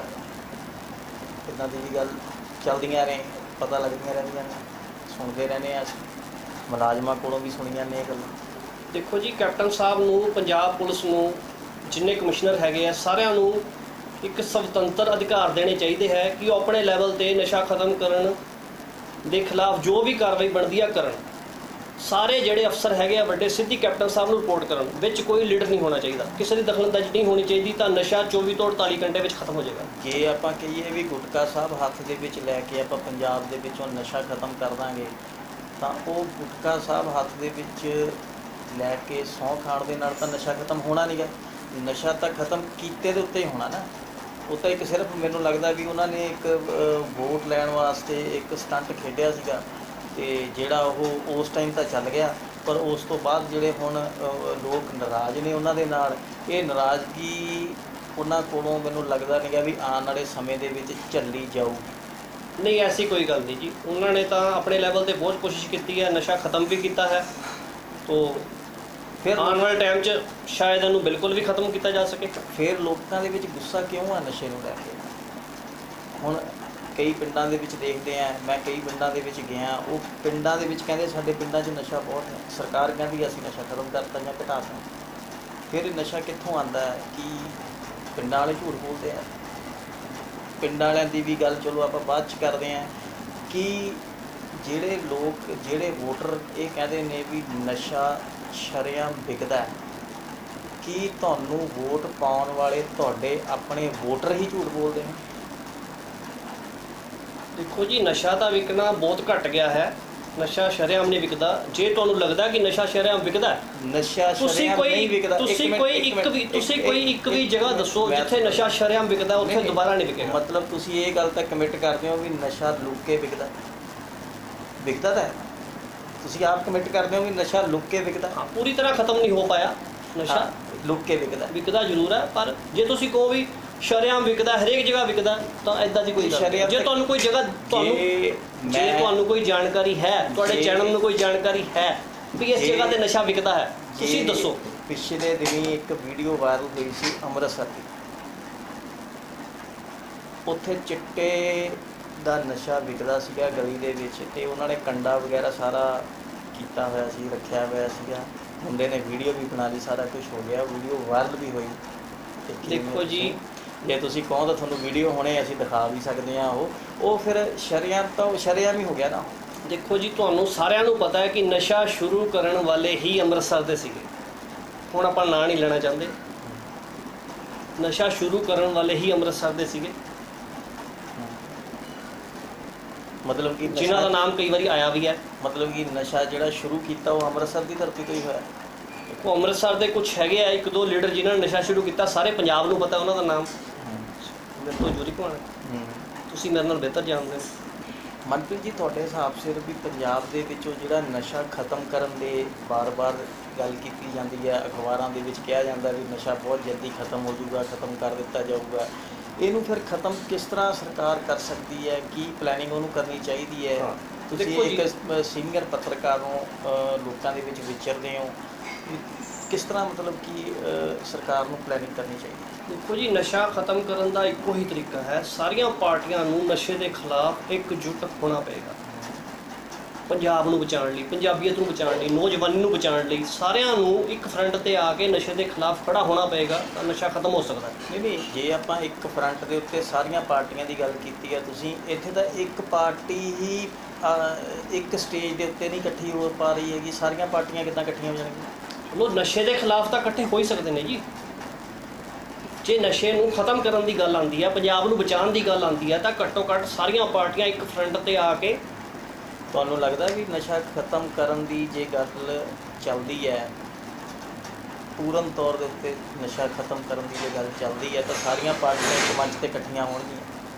ਇੱਦਾਂ ਦੀ ਵੀ ਗੱਲ ਚੱਲਦੀਆਂ ਨੇ, ਪਤਾ ਲੱਗਦੀਆਂ ਰਹਿੰਦੀਆਂ ਨੇ, ਸੁਣਦੇ ਰਹਿੰਦੇ ਹਾਂ ਅਸੀਂ, ਮੁਲਾਜ਼ਮਾਂ ਕੋਲੋਂ ਵੀ ਸੁਣੀਆਂ ਨੇ ਇਹ ਗੱਲਾਂ। ਦੇਖੋ ਜੀ, ਕੈਪਟਨ ਸਾਹਿਬ ਨੂੰ, ਪੰਜਾਬ ਪੁਲਿਸ ਨੂੰ, ਜਿੰਨੇ ਕਮਿਸ਼ਨਰ ਹੈਗੇ ਆ, ਸਾਰਿਆਂ ਨੂੰ ਇੱਕ ਸੁਤੰਤਰ ਅਧਿਕਾਰ ਦੇਣੇ ਚਾਹੀਦੇ ਹੈ ਕਿ ਉਹ ਆਪਣੇ ਲੈਵਲ 'ਤੇ ਨਸ਼ਾ ਖਤਮ ਕਰਨ ਦੇ ਖਿਲਾਫ ਜੋ ਵੀ ਕਾਰਵਾਈ ਬਣਦੀ ਆ ਕਰਨ। ਸਾਰੇ ਜਿਹੜੇ ਅਫਸਰ ਹੈਗੇ ਆ ਵੱਡੇ, ਸਿੱਧੀ ਕੈਪਟਨ ਸਾਹਿਬ ਨੂੰ ਰਿਪੋਰਟ ਕਰਨ। ਵਿੱਚ ਕੋਈ ਲੀਡਰ ਨਹੀਂ ਹੋਣਾ ਚਾਹੀਦਾ, ਕਿਸੇ ਦੀ ਦਖਲਅੰਦਾਜ਼ੀ ਨਹੀਂ ਹੋਣੀ ਚਾਹੀਦੀ, ਤਾਂ ਨਸ਼ਾ 24 ਤੋਂ 48 ਘੰਟੇ ਵਿੱਚ ਖਤਮ ਹੋ ਜਾਏਗਾ। ਜੇ ਆਪਾਂ ਕਹੀਏ ਵੀ ਗੁਟਕਾ ਸਾਹਿਬ ਹੱਥ ਦੇ ਵਿੱਚ ਲੈ ਕੇ ਆਪਾਂ ਪੰਜਾਬ ਦੇ ਵਿੱਚੋਂ ਨਸ਼ਾ ਖਤਮ ਕਰ ਦਾਂਗੇ, ਤਾਂ ਉਹ ਗੁਟਕਾ ਸਾਹਿਬ ਹੱਥ ਦੇ ਵਿੱਚ ਲੈ ਕੇ ਸਹੁੰ ਖਾਣ ਦੇ ਨਾਲ ਤਾਂ ਨਸ਼ਾ ਖਤਮ ਹੋਣਾ ਨਹੀਂ ਗਾ। ਨਸ਼ਾ ਤਾਂ ਖਤਮ ਕੀਤੇ ਦੇ ਉੱਤੇ ਹੀ ਹੋਣਾ ਨਾ। ਉਹ ਤਾਂ ਇੱਕ ਸਿਰਫ ਮੈਨੂੰ ਲੱਗਦਾ ਵੀ ਉਹਨਾਂ ਨੇ ਇੱਕ ਵੋਟ ਲੈਣ ਵਾਸਤੇ ਇੱਕ ਸਟੰਟ ਖੇਡਿਆ ਸੀਗਾ, ਅਤੇ ਜਿਹੜਾ ਉਹ ਉਸ ਟਾਈਮ ਤਾਂ ਚੱਲ ਗਿਆ, ਪਰ ਉਸ ਤੋਂ ਬਾਅਦ ਜਿਹੜੇ ਹੁਣ ਲੋਕ ਨਾਰਾਜ਼ ਨੇ ਉਹਨਾਂ ਦੇ ਨਾਲ, ਇਹ ਨਾਰਾਜ਼ਗੀ ਉਹਨਾਂ ਕੋਲੋਂ ਮੈਨੂੰ ਲੱਗਦਾ ਨਹੀਂ ਗਾ ਵੀ ਆਉਣ ਵਾਲੇ ਸਮੇਂ ਦੇ ਵਿੱਚ ਝੱਲੀ ਜਾਊ। ਨਹੀਂ, ਐਸੀ ਕੋਈ ਗੱਲ ਨਹੀਂ ਜੀ। ਉਹਨਾਂ ਨੇ ਤਾਂ ਆਪਣੇ ਲੈਵਲ 'ਤੇ ਬਹੁਤ ਕੋਸ਼ਿਸ਼ ਕੀਤੀ ਹੈ, ਨਸ਼ਾ ਖਤਮ ਵੀ ਕੀਤਾ ਹੈ, ਤੋ ਫਿਰ ਆਉਣ ਵਾਲੇ ਟਾਈਮ 'ਚ ਸ਼ਾਇਦ ਇਹਨੂੰ ਬਿਲਕੁਲ ਵੀ ਖਤਮ ਕੀਤਾ ਜਾ ਸਕੇ। ਫਿਰ ਲੋਕਾਂ ਦੇ ਵਿੱਚ ਗੁੱਸਾ ਕਿਉਂ ਆ ਨਸ਼ੇ ਨੂੰ ਲੈ ਕੇ? ਹੁਣ ਕਈ ਪਿੰਡਾਂ ਦੇ ਵਿੱਚ ਦੇਖਦੇ ਆ, ਮੈਂ ਕਈ ਪਿੰਡਾਂ ਦੇ ਵਿੱਚ ਗਿਆ, ਉਹ ਪਿੰਡਾਂ ਦੇ ਵਿੱਚ ਕਹਿੰਦੇ ਸਾਡੇ ਪਿੰਡਾਂ 'ਚ ਨਸ਼ਾ ਬਹੁਤ ਹੈ, ਸਰਕਾਰ ਕਹਿੰਦੀ ਅਸੀਂ ਨਸ਼ਾ ਖਤਮ ਕਰਤਾ ਜਾਂ ਘਟਾਤਾ। ਫਿਰ ਇਹ ਨਸ਼ਾ ਕਿੱਥੋਂ ਆਉਂਦਾ ਹੈ? ਕਿ ਪਿੰਡਾਂ ਵਾਲੇ ਝੂਠ ਬੋਲਦੇ ਆ। ਪਿੰਡਾਂ ਵਾਲਿਆਂ ਦੀ ਵੀ ਗੱਲ ਚਲੋ ਆਪਾਂ ਬਾਅਦ 'ਚ ਕਰਦੇ ਹਾਂ, ਕਿ ਜਿਹੜੇ ਲੋਕ, ਜਿਹੜੇ ਵੋਟਰ ਇਹ ਕਹਿੰਦੇ ਨੇ ਵੀ ਨਸ਼ਾ ਸ਼ਰੇਆਮ ਵਿਕਦਾ ਹੈ, ਕੀ ਤੁਹਾਨੂੰ ਵੋਟ ਪਾਉਣ ਵਾਲੇ ਤੁਹਾਡੇ ਆਪਣੇ ਵੋਟਰ ਹੀ ਝੂਠ ਬੋਲਦੇ ਨੇ? ਦੇਖੋ ਜੀ, ਨਸ਼ਾ ਤਾਂ ਵਿਕਣਾ ਬਹੁਤ ਘਟ ਗਿਆ ਹੈ, ਨਸ਼ਾ ਸ਼ਰੇਆਮ ਨਹੀਂ ਵਿਕਦਾ। ਜੇ ਤੁਹਾਨੂੰ ਲੱਗਦਾ ਕਿ ਨਸ਼ਾ ਸ਼ਰੇਆਮ ਵਿਕਦਾ, ਨਸ਼ਾ ਸ਼ਰੇਆਮ ਨਹੀਂ ਵਿਕਦਾ, ਤੁਸੀਂ ਕੋਈ ਇੱਕ ਵੀ ਜਗ੍ਹਾ ਦੱਸੋ ਜਿੱਥੇ ਨਸ਼ਾ ਸ਼ਰੇਆਮ ਵਿਕਦਾ, ਉੱਥੇ ਦੁਬਾਰਾ ਨਹੀਂ ਵਿਕੇਗਾ। ਮਤਲਬ ਤੁਸੀਂ ਇਹ ਗੱਲ ਤਾਂ ਕਮਿਟ ਕਰਦੇ ਹੋ ਵੀ ਨਸ਼ਾ ਲੁੱਕ ਕੇ ਵਿਕਦਾ? ਵਿਕਦਾ ਤਾਂ ਹੈ, ਤੁਸੀਂ ਆਪ ਕਮਿਟ ਕਰਦੇ ਹੋ ਵੀ ਨਸ਼ਾ ਲੁੱਕ ਕੇ ਵਿਕਦਾ। ਹਾਂ, ਪੂਰੀ ਤਰ੍ਹਾਂ ਖਤਮ ਨਹੀਂ ਹੋ ਪਾਇਆ ਨਸ਼ਾ, ਲੁੱਕ ਕੇ ਵਿਕਦਾ ਜ਼ਰੂਰ ਹੈ। ਪਰ ਜੇ ਤੁਸੀਂ ਕਹੋ ਵੀ ਸ਼ਰੇਆਮ ਵਿਕਦਾ, ਹਰੇਕ ਜਗ੍ਹਾ ਵਿਕਦਾ, ਤਾਂ ਇਦਾਂ ਦੀ ਕੋਈ ਗੱਲ ਨਹੀਂ। ਜੇ ਤੁਹਾਨੂੰ ਕੋਈ ਜਗ੍ਹਾ, ਤੁਹਾਨੂੰ ਕੋਈ ਜਾਣਕਾਰੀ ਹੈ, ਤੁਹਾਡੇ ਚੈਨਲ ਨੂੰ ਕੋਈ ਜਾਣਕਾਰੀ ਹੈ ਵੀ ਇਸ ਜਗ੍ਹਾ 'ਤੇ ਨਸ਼ਾ ਵਿਕਦਾ ਹੈ, ਤੁਸੀਂ ਦੱਸੋ। ਪਿਛਲੇ ਦਿਨੀ ਇੱਕ ਵੀਡੀਓ ਵਾਇਰਲ ਹੋਈ ਸੀ ਅੰਮ੍ਰਿਤਸਰ ਦੀ, ਉੱਥੇ ਚਿੱਟੇ ਦਾ ਨਸ਼ਾ ਵਿਕਦਾ ਸੀਗਾ ਗਲੀ ਦੇ ਵਿੱਚ, ਅਤੇ ਉਹਨਾਂ ਨੇ ਕੰਡਾ ਵਗੈਰਾ ਸਾਰਾ ਕੀਤਾ ਹੋਇਆ ਸੀ, ਰੱਖਿਆ ਹੋਇਆ ਸੀਗਾ। ਮੁੰਡੇ ਨੇ ਵੀਡੀਓ ਵੀ ਬਣਾ ਲਈ, ਸਾਰਾ ਕੁਝ ਹੋ ਗਿਆ, ਵੀਡੀਓ ਵਾਇਰਲ ਵੀ ਹੋਈ। ਦੇਖੋ ਜੀ, ਜੇ ਤੁਸੀਂ ਕਹੋ ਤਾਂ ਤੁਹਾਨੂੰ ਵੀਡੀਓ ਹੁਣੇ ਅਸੀਂ ਦਿਖਾ ਵੀ ਸਕਦੇ ਹਾਂ। ਉਹ ਫਿਰ ਸ਼ਰੇਆਮ ਤਾਂ ਉਹ ਸ਼ਰੇਆਮ ਹੀ ਹੋ ਗਿਆ ਨਾ। ਦੇਖੋ ਜੀ, ਤੁਹਾਨੂੰ ਸਾਰਿਆਂ ਨੂੰ ਪਤਾ ਹੈ ਕਿ ਨਸ਼ਾ ਸ਼ੁਰੂ ਕਰਨ ਵਾਲੇ ਹੀ ਅੰਮ੍ਰਿਤਸਰ ਦੇ ਸੀਗੇ। ਹੁਣ ਆਪਾਂ ਨਾਂ ਨਹੀਂ ਲੈਣਾ ਚਾਹੁੰਦੇ, ਨਸ਼ਾ ਸ਼ੁਰੂ ਕਰਨ ਵਾਲੇ ਹੀ ਅੰਮ੍ਰਿਤਸਰ ਦੇ ਸੀਗੇ। ਮਤਲਬ ਕਿ ਜਿਨ੍ਹਾਂ ਦਾ ਨਾਮ ਕਈ ਵਾਰੀ ਆਇਆ ਵੀ ਹੈ। ਮਤਲਬ ਕਿ ਨਸ਼ਾ ਜਿਹੜਾ ਸ਼ੁਰੂ ਕੀਤਾ ਉਹ ਅੰਮ੍ਰਿਤਸਰ ਦੀ ਧਰਤੀ ਤੋਂ ਹੀ ਹੋਇਆ। ਦੇਖੋ, ਅੰਮ੍ਰਿਤਸਰ ਦੇ ਕੁਝ ਹੈਗੇ ਆ, ਇੱਕ ਦੋ ਲੀਡਰ ਜਿਨ੍ਹਾਂ ਨੇ ਨਸ਼ਾ ਸ਼ੁਰੂ ਕੀਤਾ, ਸਾਰੇ ਪੰਜਾਬ ਨੂੰ ਪਤਾ ਉਹਨਾਂ ਦਾ ਨਾਮ। ਮੇਰੇ ਤੋਂ ਜੋਰੀ ਪਾਉਣਾ, ਤੁਸੀਂ ਮੇਰੇ ਨਾਲ ਬਿਹਤਰ ਜਾਣਦੇ ਹੋ। ਮਨਪ੍ਰੀਤ ਜੀ, ਤੁਹਾਡੇ ਹਿਸਾਬ ਸਿਰ ਵੀ ਪੰਜਾਬ ਦੇ ਵਿੱਚੋਂ ਜਿਹੜਾ ਨਸ਼ਾ ਖਤਮ ਕਰਨ ਦੇ ਬਾਰ-ਬਾਰ ਗੱਲ ਕੀਤੀ ਜਾਂਦੀ ਹੈ, ਅਖਬਾਰਾਂ ਦੇ ਵਿੱਚ ਕਿਹਾ ਜਾਂਦਾ ਵੀ ਨਸ਼ਾ ਬਹੁਤ ਜਲਦੀ ਖਤਮ ਹੋ ਜਾਊਗਾ, ਖਤਮ ਕਰ ਦਿੱਤਾ ਜਾਊਗਾ, ਇਹਨੂੰ ਫਿਰ ਖਤਮ ਕਿਸ ਤਰ੍ਹਾਂ ਸਰਕਾਰ ਕਰ ਸਕਦੀ ਹੈ? ਕੀ ਪਲੈਨਿੰਗ ਉਹਨੂੰ ਕਰਨੀ ਚਾਹੀਦੀ ਹੈ? ਤੁਸੀਂ ਇੱਕ ਸੀਨੀਅਰ ਪੱਤਰਕਾਰ ਹੋ, ਲੋਕਾਂ ਦੇ ਵਿੱਚ ਵਿਚਰਦੇ ਹੋ, ਕਿਸ ਤਰ੍ਹਾਂ ਮਤਲਬ ਕਿ ਸਰਕਾਰ ਨੂੰ ਪਲੈਨਿੰਗ ਕਰਨੀ ਚਾਹੀਦੀ ਹੈ? ਦੇਖੋ ਜੀ, ਨਸ਼ਾ ਖਤਮ ਕਰਨ ਦਾ ਇੱਕੋ ਹੀ ਤਰੀਕਾ ਹੈ, ਸਾਰੀਆਂ ਪਾਰਟੀਆਂ ਨੂੰ ਨਸ਼ੇ ਦੇ ਖਿਲਾਫ ਇਕਜੁੱਟ ਹੋਣਾ ਪਏਗਾ। ਪੰਜਾਬ ਨੂੰ ਬਚਾਉਣ ਲਈ, ਪੰਜਾਬੀਅਤ ਨੂੰ ਬਚਾਉਣ ਲਈ, ਨੌਜਵਾਨੀ ਨੂੰ ਬਚਾਉਣ ਲਈ ਸਾਰਿਆਂ ਨੂੰ ਇੱਕ ਫਰੰਟ 'ਤੇ ਆ ਕੇ ਨਸ਼ੇ ਦੇ ਖਿਲਾਫ ਖੜਾ ਹੋਣਾ ਪਏਗਾ, ਤਾਂ ਨਸ਼ਾ ਖਤਮ ਹੋ ਸਕਦਾ ਹੈ। ਨਹੀਂ, ਜੇ ਆਪਾਂ ਇੱਕ ਫਰੰਟ ਦੇ ਉੱਤੇ ਸਾਰੀਆਂ ਪਾਰਟੀਆਂ ਦੀ ਗੱਲ ਕੀਤੀ ਹੈ ਤੁਸੀਂ, ਇੱਥੇ ਤਾਂ ਇੱਕ ਪਾਰਟੀ ਹੀ ਇੱਕ ਸਟੇਜ ਦੇ ਉੱਤੇ ਨਹੀਂ ਇਕੱਠੀ ਹੋ ਪਾ ਰਹੀ ਹੈਗੀ, ਸਾਰੀਆਂ ਪਾਰਟੀਆਂ ਕਿੱਦਾਂ ਇਕੱਠੀਆਂ ਹੋ ਜਾਣਗੀਆਂ? ਚਲੋ, ਨਸ਼ੇ ਦੇ ਖਿਲਾਫ ਤਾਂ ਇਕੱਠੇ ਹੋ ਹੀ ਸਕਦੇ ਨੇ ਜੀ। ਜੇ ਨਸ਼ੇ ਨੂੰ ਖਤਮ ਕਰਨ ਦੀ ਗੱਲ ਆਉਂਦੀ ਹੈ, ਪੰਜਾਬ ਨੂੰ ਬਚਾਉਣ ਦੀ ਗੱਲ ਆਉਂਦੀ ਹੈ, ਤਾਂ ਘੱਟੋ ਘੱਟ ਸਾਰੀਆਂ ਪਾਰਟੀਆਂ ਇੱਕ ਫਰੰਟ ਤੇ ਆ ਕੇ। ਤੁਹਾਨੂੰ ਲੱਗਦਾ ਵੀ ਨਸ਼ਾ ਖਤਮ ਕਰਨ ਦੀ ਜੇ ਗੱਲ ਚੱਲਦੀ ਹੈ, ਪੂਰਨ ਤੌਰ ਦੇ ਉੱਤੇ ਨਸ਼ਾ ਖਤਮ ਕਰਨ ਦੀ ਜੇ ਗੱਲ ਚੱਲਦੀ ਹੈ, ਤਾਂ ਸਾਰੀਆਂ ਪਾਰਟੀਆਂ ਇੱਕ ਮੰਚ ਤੇ ਇਕੱਠੀਆਂ ਹੋਣਗੀਆਂ?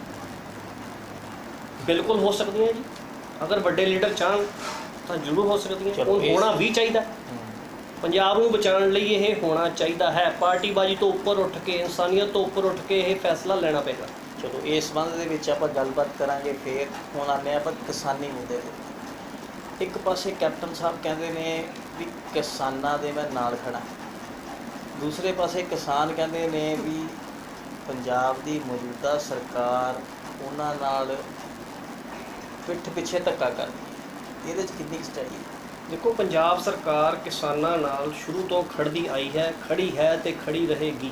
ਬਿਲਕੁਲ ਹੋ ਸਕਦੀਆਂ ਜੀ, ਅਗਰ ਵੱਡੇ ਲੀਡਰ ਚਾਹਣ ਤਾਂ ਜ਼ਰੂਰ ਹੋ ਸਕਦੀਆਂ। ਚਲੋ ਉਹ ਹੋਣਾ ਵੀ ਚਾਹੀਦਾ। ਪੰਜਾਬ ਨੂੰ ਬਚਾਉਣ ਲਈ ਇਹ ਹੋਣਾ ਚਾਹੀਦਾ ਹੈ। ਪਾਰਟੀਬਾਜ਼ੀ ਤੋਂ ਉੱਪਰ ਉੱਠ ਕੇ, ਇਨਸਾਨੀਅਤ ਤੋਂ ਉੱਪਰ ਉੱਠ ਕੇ ਇਹ ਫੈਸਲਾ ਲੈਣਾ ਪਏਗਾ। ਚਲੋ ਇਸ ਸੰਬੰਧ ਦੇ ਵਿੱਚ ਆਪਾਂ ਗੱਲਬਾਤ ਕਰਾਂਗੇ। ਫਿਰ ਹੁਣ ਆਉਂਦੇ ਆਪਾਂ ਕਿਸਾਨੀ ਮੁੱਦੇ 'ਤੇ। ਇੱਕ ਪਾਸੇ ਕੈਪਟਨ ਸਾਹਿਬ ਕਹਿੰਦੇ ਨੇ ਵੀ ਕਿਸਾਨਾਂ ਦੇ ਮੈਂ ਨਾਲ ਖੜਾ, ਦੂਸਰੇ ਪਾਸੇ ਕਿਸਾਨ ਕਹਿੰਦੇ ਨੇ ਵੀ ਪੰਜਾਬ ਦੀ ਮੌਜੂਦਾ ਸਰਕਾਰ ਉਹਨਾਂ ਨਾਲ ਪਿੱਠ ਪਿੱਛੇ ਧੱਕਾ ਕਰਦੀ। ਇਹਦੇ 'ਚ ਕਿੰਨੀ ਸੱਚਾਈ ਹੈ? ਦੇਖੋ, ਪੰਜਾਬ ਸਰਕਾਰ ਕਿਸਾਨਾਂ ਨਾਲ ਸ਼ੁਰੂ ਤੋਂ ਖੜਦੀ ਆਈ ਹੈ, ਖੜੀ ਹੈ ਤੇ ਖੜੀ ਰਹੇਗੀ।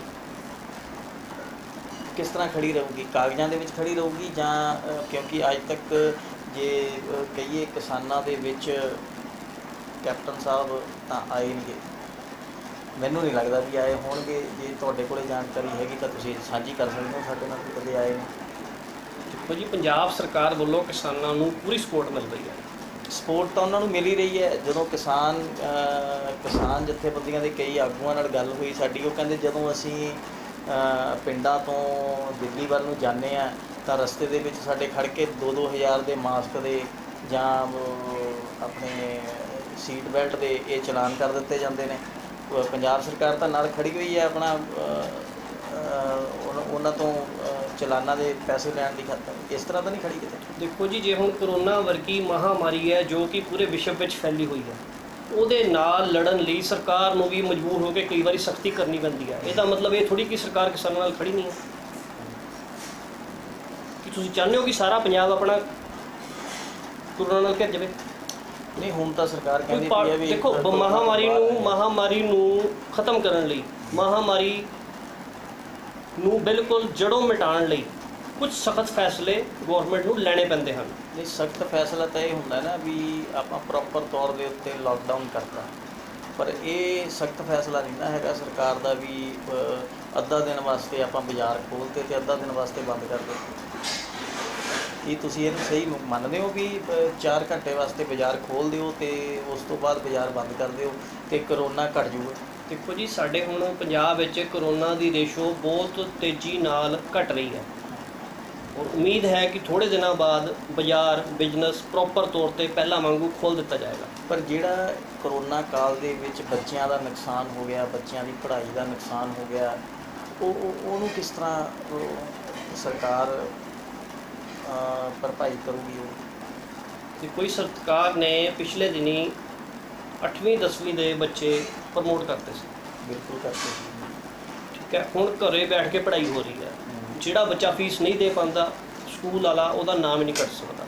ਕਿਸ ਤਰ੍ਹਾਂ ਖੜੀ ਰਹੂਗੀ? ਕਾਗਜ਼ਾਂ ਦੇ ਵਿੱਚ ਖੜੀ ਰਹੂਗੀ ਜਾਂ ਕਿਉਂਕਿ ਅੱਜ ਤੱਕ ਜੇ ਕਹੀਏ ਕਿਸਾਨਾਂ ਦੇ ਵਿੱਚ ਕੈਪਟਨ ਸਾਹਿਬ ਤਾਂ ਆਏ ਨਹੀਂਗੇ, ਮੈਨੂੰ ਨਹੀਂ ਲੱਗਦਾ ਵੀ ਆਏ ਹੋਣਗੇ। ਜੇ ਤੁਹਾਡੇ ਕੋਲ ਜਾਣਕਾਰੀ ਹੈਗੀ ਤਾਂ ਤੁਸੀਂ ਸਾਂਝੀ ਕਰ ਸਕਦੇ ਹੋ ਸਾਡੇ ਨਾਲ, ਕਦੇ ਆਏ ਨੇ? ਦੇਖੋ ਜੀ, ਪੰਜਾਬ ਸਰਕਾਰ ਵੱਲੋਂ ਕਿਸਾਨਾਂ ਨੂੰ ਪੂਰੀ ਸਪੋਰਟ ਮਿਲ ਰਹੀ ਹੈ। ਸਪੋਰਟ ਤਾਂ ਉਹਨਾਂ ਨੂੰ ਮਿਲ ਹੀ ਰਹੀ ਹੈ। ਜਦੋਂ ਕਿਸਾਨ ਜਥੇਬੰਦੀਆਂ ਦੇ ਕਈ ਆਗੂਆਂ ਨਾਲ ਗੱਲ ਹੋਈ ਸਾਡੀ, ਉਹ ਕਹਿੰਦੇ ਜਦੋਂ ਅਸੀਂ ਪਿੰਡਾਂ ਤੋਂ ਦਿੱਲੀ ਵੱਲ ਨੂੰ ਜਾਂਦੇ ਹਾਂ ਤਾਂ ਰਸਤੇ ਦੇ ਵਿੱਚ ਸਾਡੇ ਖੜ੍ਹ ਕੇ 2-2 ਹਜ਼ਾਰ ਦੇ ਮਾਸਕ ਦੇ ਜਾਂ ਆਪਣੇ ਸੀਟ ਬੈਲਟ ਦੇ ਇਹ ਚਲਾਨ ਕਰ ਦਿੱਤੇ ਜਾਂਦੇ ਨੇ। ਪੰਜਾਬ ਸਰਕਾਰ ਤਾਂ ਨਾਲ ਖੜੀ ਹੋਈ ਹੈ ਆਪਣਾ ਉਹਨਾਂ ਤੋਂ ਚਲਾਨਾਂ ਦੇ ਪੈਸੇ ਲੈਣ ਦੀ ਖਾਤਰ। ਇਸ ਤਰ੍ਹਾਂ ਤਾਂ ਨਹੀਂ ਖੜੀ ਕਿਤੇ? ਦੇਖੋ ਜੀ, ਜੇ ਹੁਣ ਕਰੋਨਾ ਵਰਗੀ ਮਹਾਮਾਰੀ ਹੈ ਜੋ ਕਿ ਪੂਰੇ ਵਿਸ਼ਵ ਵਿੱਚ ਫੈਲੀ ਹੋਈ ਹੈ, ਉਹਦੇ ਨਾਲ ਲੜਨ ਲਈ ਸਰਕਾਰ ਨੂੰ ਵੀ ਮਜਬੂਰ ਹੋ ਕੇ ਕਈ ਵਾਰੀ ਸਖਤੀ ਕਰਨੀ ਪੈਂਦੀ ਹੈ। ਇਹਦਾ ਮਤਲਬ ਇਹ ਥੋੜ੍ਹੀ ਕਿ ਸਰਕਾਰ ਕਿਸਾਨਾਂ ਨਾਲ ਖੜੀ ਨਹੀਂ ਹੈ। ਕਿ ਤੁਸੀਂ ਚਾਹੁੰਦੇ ਹੋ ਕਿ ਸਾਰਾ ਪੰਜਾਬ ਆਪਣਾ ਕਰੋਨਾ ਨਾਲ ਘਿਰ ਜਾਵੇ? ਨਹੀਂ, ਹੁਣ ਤਾਂ ਸਰਕਾਰ ਕਹਿੰਦੀ ਪਈ ਹੈ ਵੀ ਦੇਖੋ, ਮਹਾਮਾਰੀ ਨੂੰ ਖਤਮ ਕਰਨ ਲਈ, ਮਹਾਮਾਰੀ ਨੂੰ ਬਿਲਕੁਲ ਜੜੋਂ ਮਿਟਾਉਣ ਲਈ ਕੁਝ ਸਖਤ ਫੈਸਲੇ ਗੌਰਮੈਂਟ ਨੂੰ ਲੈਣੇ ਪੈਂਦੇ ਹਨ। ਨਹੀਂ, ਸਖਤ ਫੈਸਲਾ ਤਾਂ ਇਹ ਹੁੰਦਾ ਨਾ ਵੀ ਆਪਾਂ ਪ੍ਰੋਪਰ ਤੌਰ ਦੇ ਉੱਤੇ ਲੋਕਡਾਊਨ ਕਰਤਾ, ਪਰ ਇਹ ਸਖਤ ਫੈਸਲਾ ਨਹੀਂ ਨਾ ਹੈਗਾ ਸਰਕਾਰ ਦਾ ਵੀ ਅੱਧਾ ਦਿਨ ਵਾਸਤੇ ਆਪਾਂ ਬਾਜ਼ਾਰ ਖੋਲ੍ਹਤੇ ਅਤੇ ਅੱਧਾ ਦਿਨ ਵਾਸਤੇ ਬੰਦ ਕਰ ਦਿੱਤੇ। ਕੀ ਤੁਸੀਂ ਇਹਨੂੰ ਸਹੀ ਮੰਨਦੇ ਹੋ ਵੀ 4 ਘੰਟੇ ਵਾਸਤੇ ਬਾਜ਼ਾਰ ਖੋਲ੍ਹ ਦਿਓ ਅਤੇ ਉਸ ਤੋਂ ਬਾਅਦ ਬਾਜ਼ਾਰ ਬੰਦ ਕਰ ਦਿਓ ਅਤੇ ਕਰੋਨਾ ਘੱਟ ਜੂਗਾ? ਦੇਖੋ ਜੀ, ਸਾਡੇ ਹੁਣ ਪੰਜਾਬ ਵਿੱਚ ਕਰੋਨਾ ਦੀ ਰੇਸ਼ੋ ਬਹੁਤ ਤੇਜ਼ੀ ਨਾਲ ਘਟ ਰਹੀ ਹੈ ਔਰ ਉਮੀਦ ਹੈ ਕਿ ਥੋੜ੍ਹੇ ਦਿਨਾਂ ਬਾਅਦ ਬਾਜ਼ਾਰ ਬਿਜ਼ਨਸ ਪ੍ਰੋਪਰ ਤੌਰ 'ਤੇ ਪਹਿਲਾਂ ਵਾਂਗੂ ਖੋਲ੍ਹ ਦਿੱਤਾ ਜਾਏਗਾ। ਪਰ ਜਿਹੜਾ ਕਰੋਨਾ ਕਾਲ ਦੇ ਵਿੱਚ ਬੱਚਿਆਂ ਦਾ ਨੁਕਸਾਨ ਹੋ ਗਿਆ, ਬੱਚਿਆਂ ਦੀ ਪੜ੍ਹਾਈ ਦਾ ਨੁਕਸਾਨ ਹੋ ਗਿਆ, ਉਹਨੂੰ ਕਿਸ ਤਰ੍ਹਾਂ ਸਰਕਾਰ ਭਰਪਾਈ ਕਰੂਗੀ? ਤੇ ਕੋਈ ਸਰਕਾਰ ਨੇ ਪਿਛਲੇ ਦਿਨੀ 8ਵੀਂ 10ਵੀਂ ਦੇ ਬੱਚੇ ਪ੍ਰਮੋਟ ਕਰਤੇ ਸੀ। ਬਿਲਕੁਲ ਕਰਦੇ ਸੀ। ਠੀਕ ਹੈ, ਹੁਣ ਘਰੇ ਬੈਠ ਕੇ ਪੜ੍ਹਾਈ ਹੋ ਰਹੀ ਹੈ। ਜਿਹੜਾ ਬੱਚਾ ਫੀਸ ਨਹੀਂ ਦੇ ਪਾਉਂਦਾ, ਸਕੂਲ ਵਾਲਾ ਉਹਦਾ ਨਾਮ ਹੀ ਨਹੀਂ ਕੱਢ ਸਕਦਾ।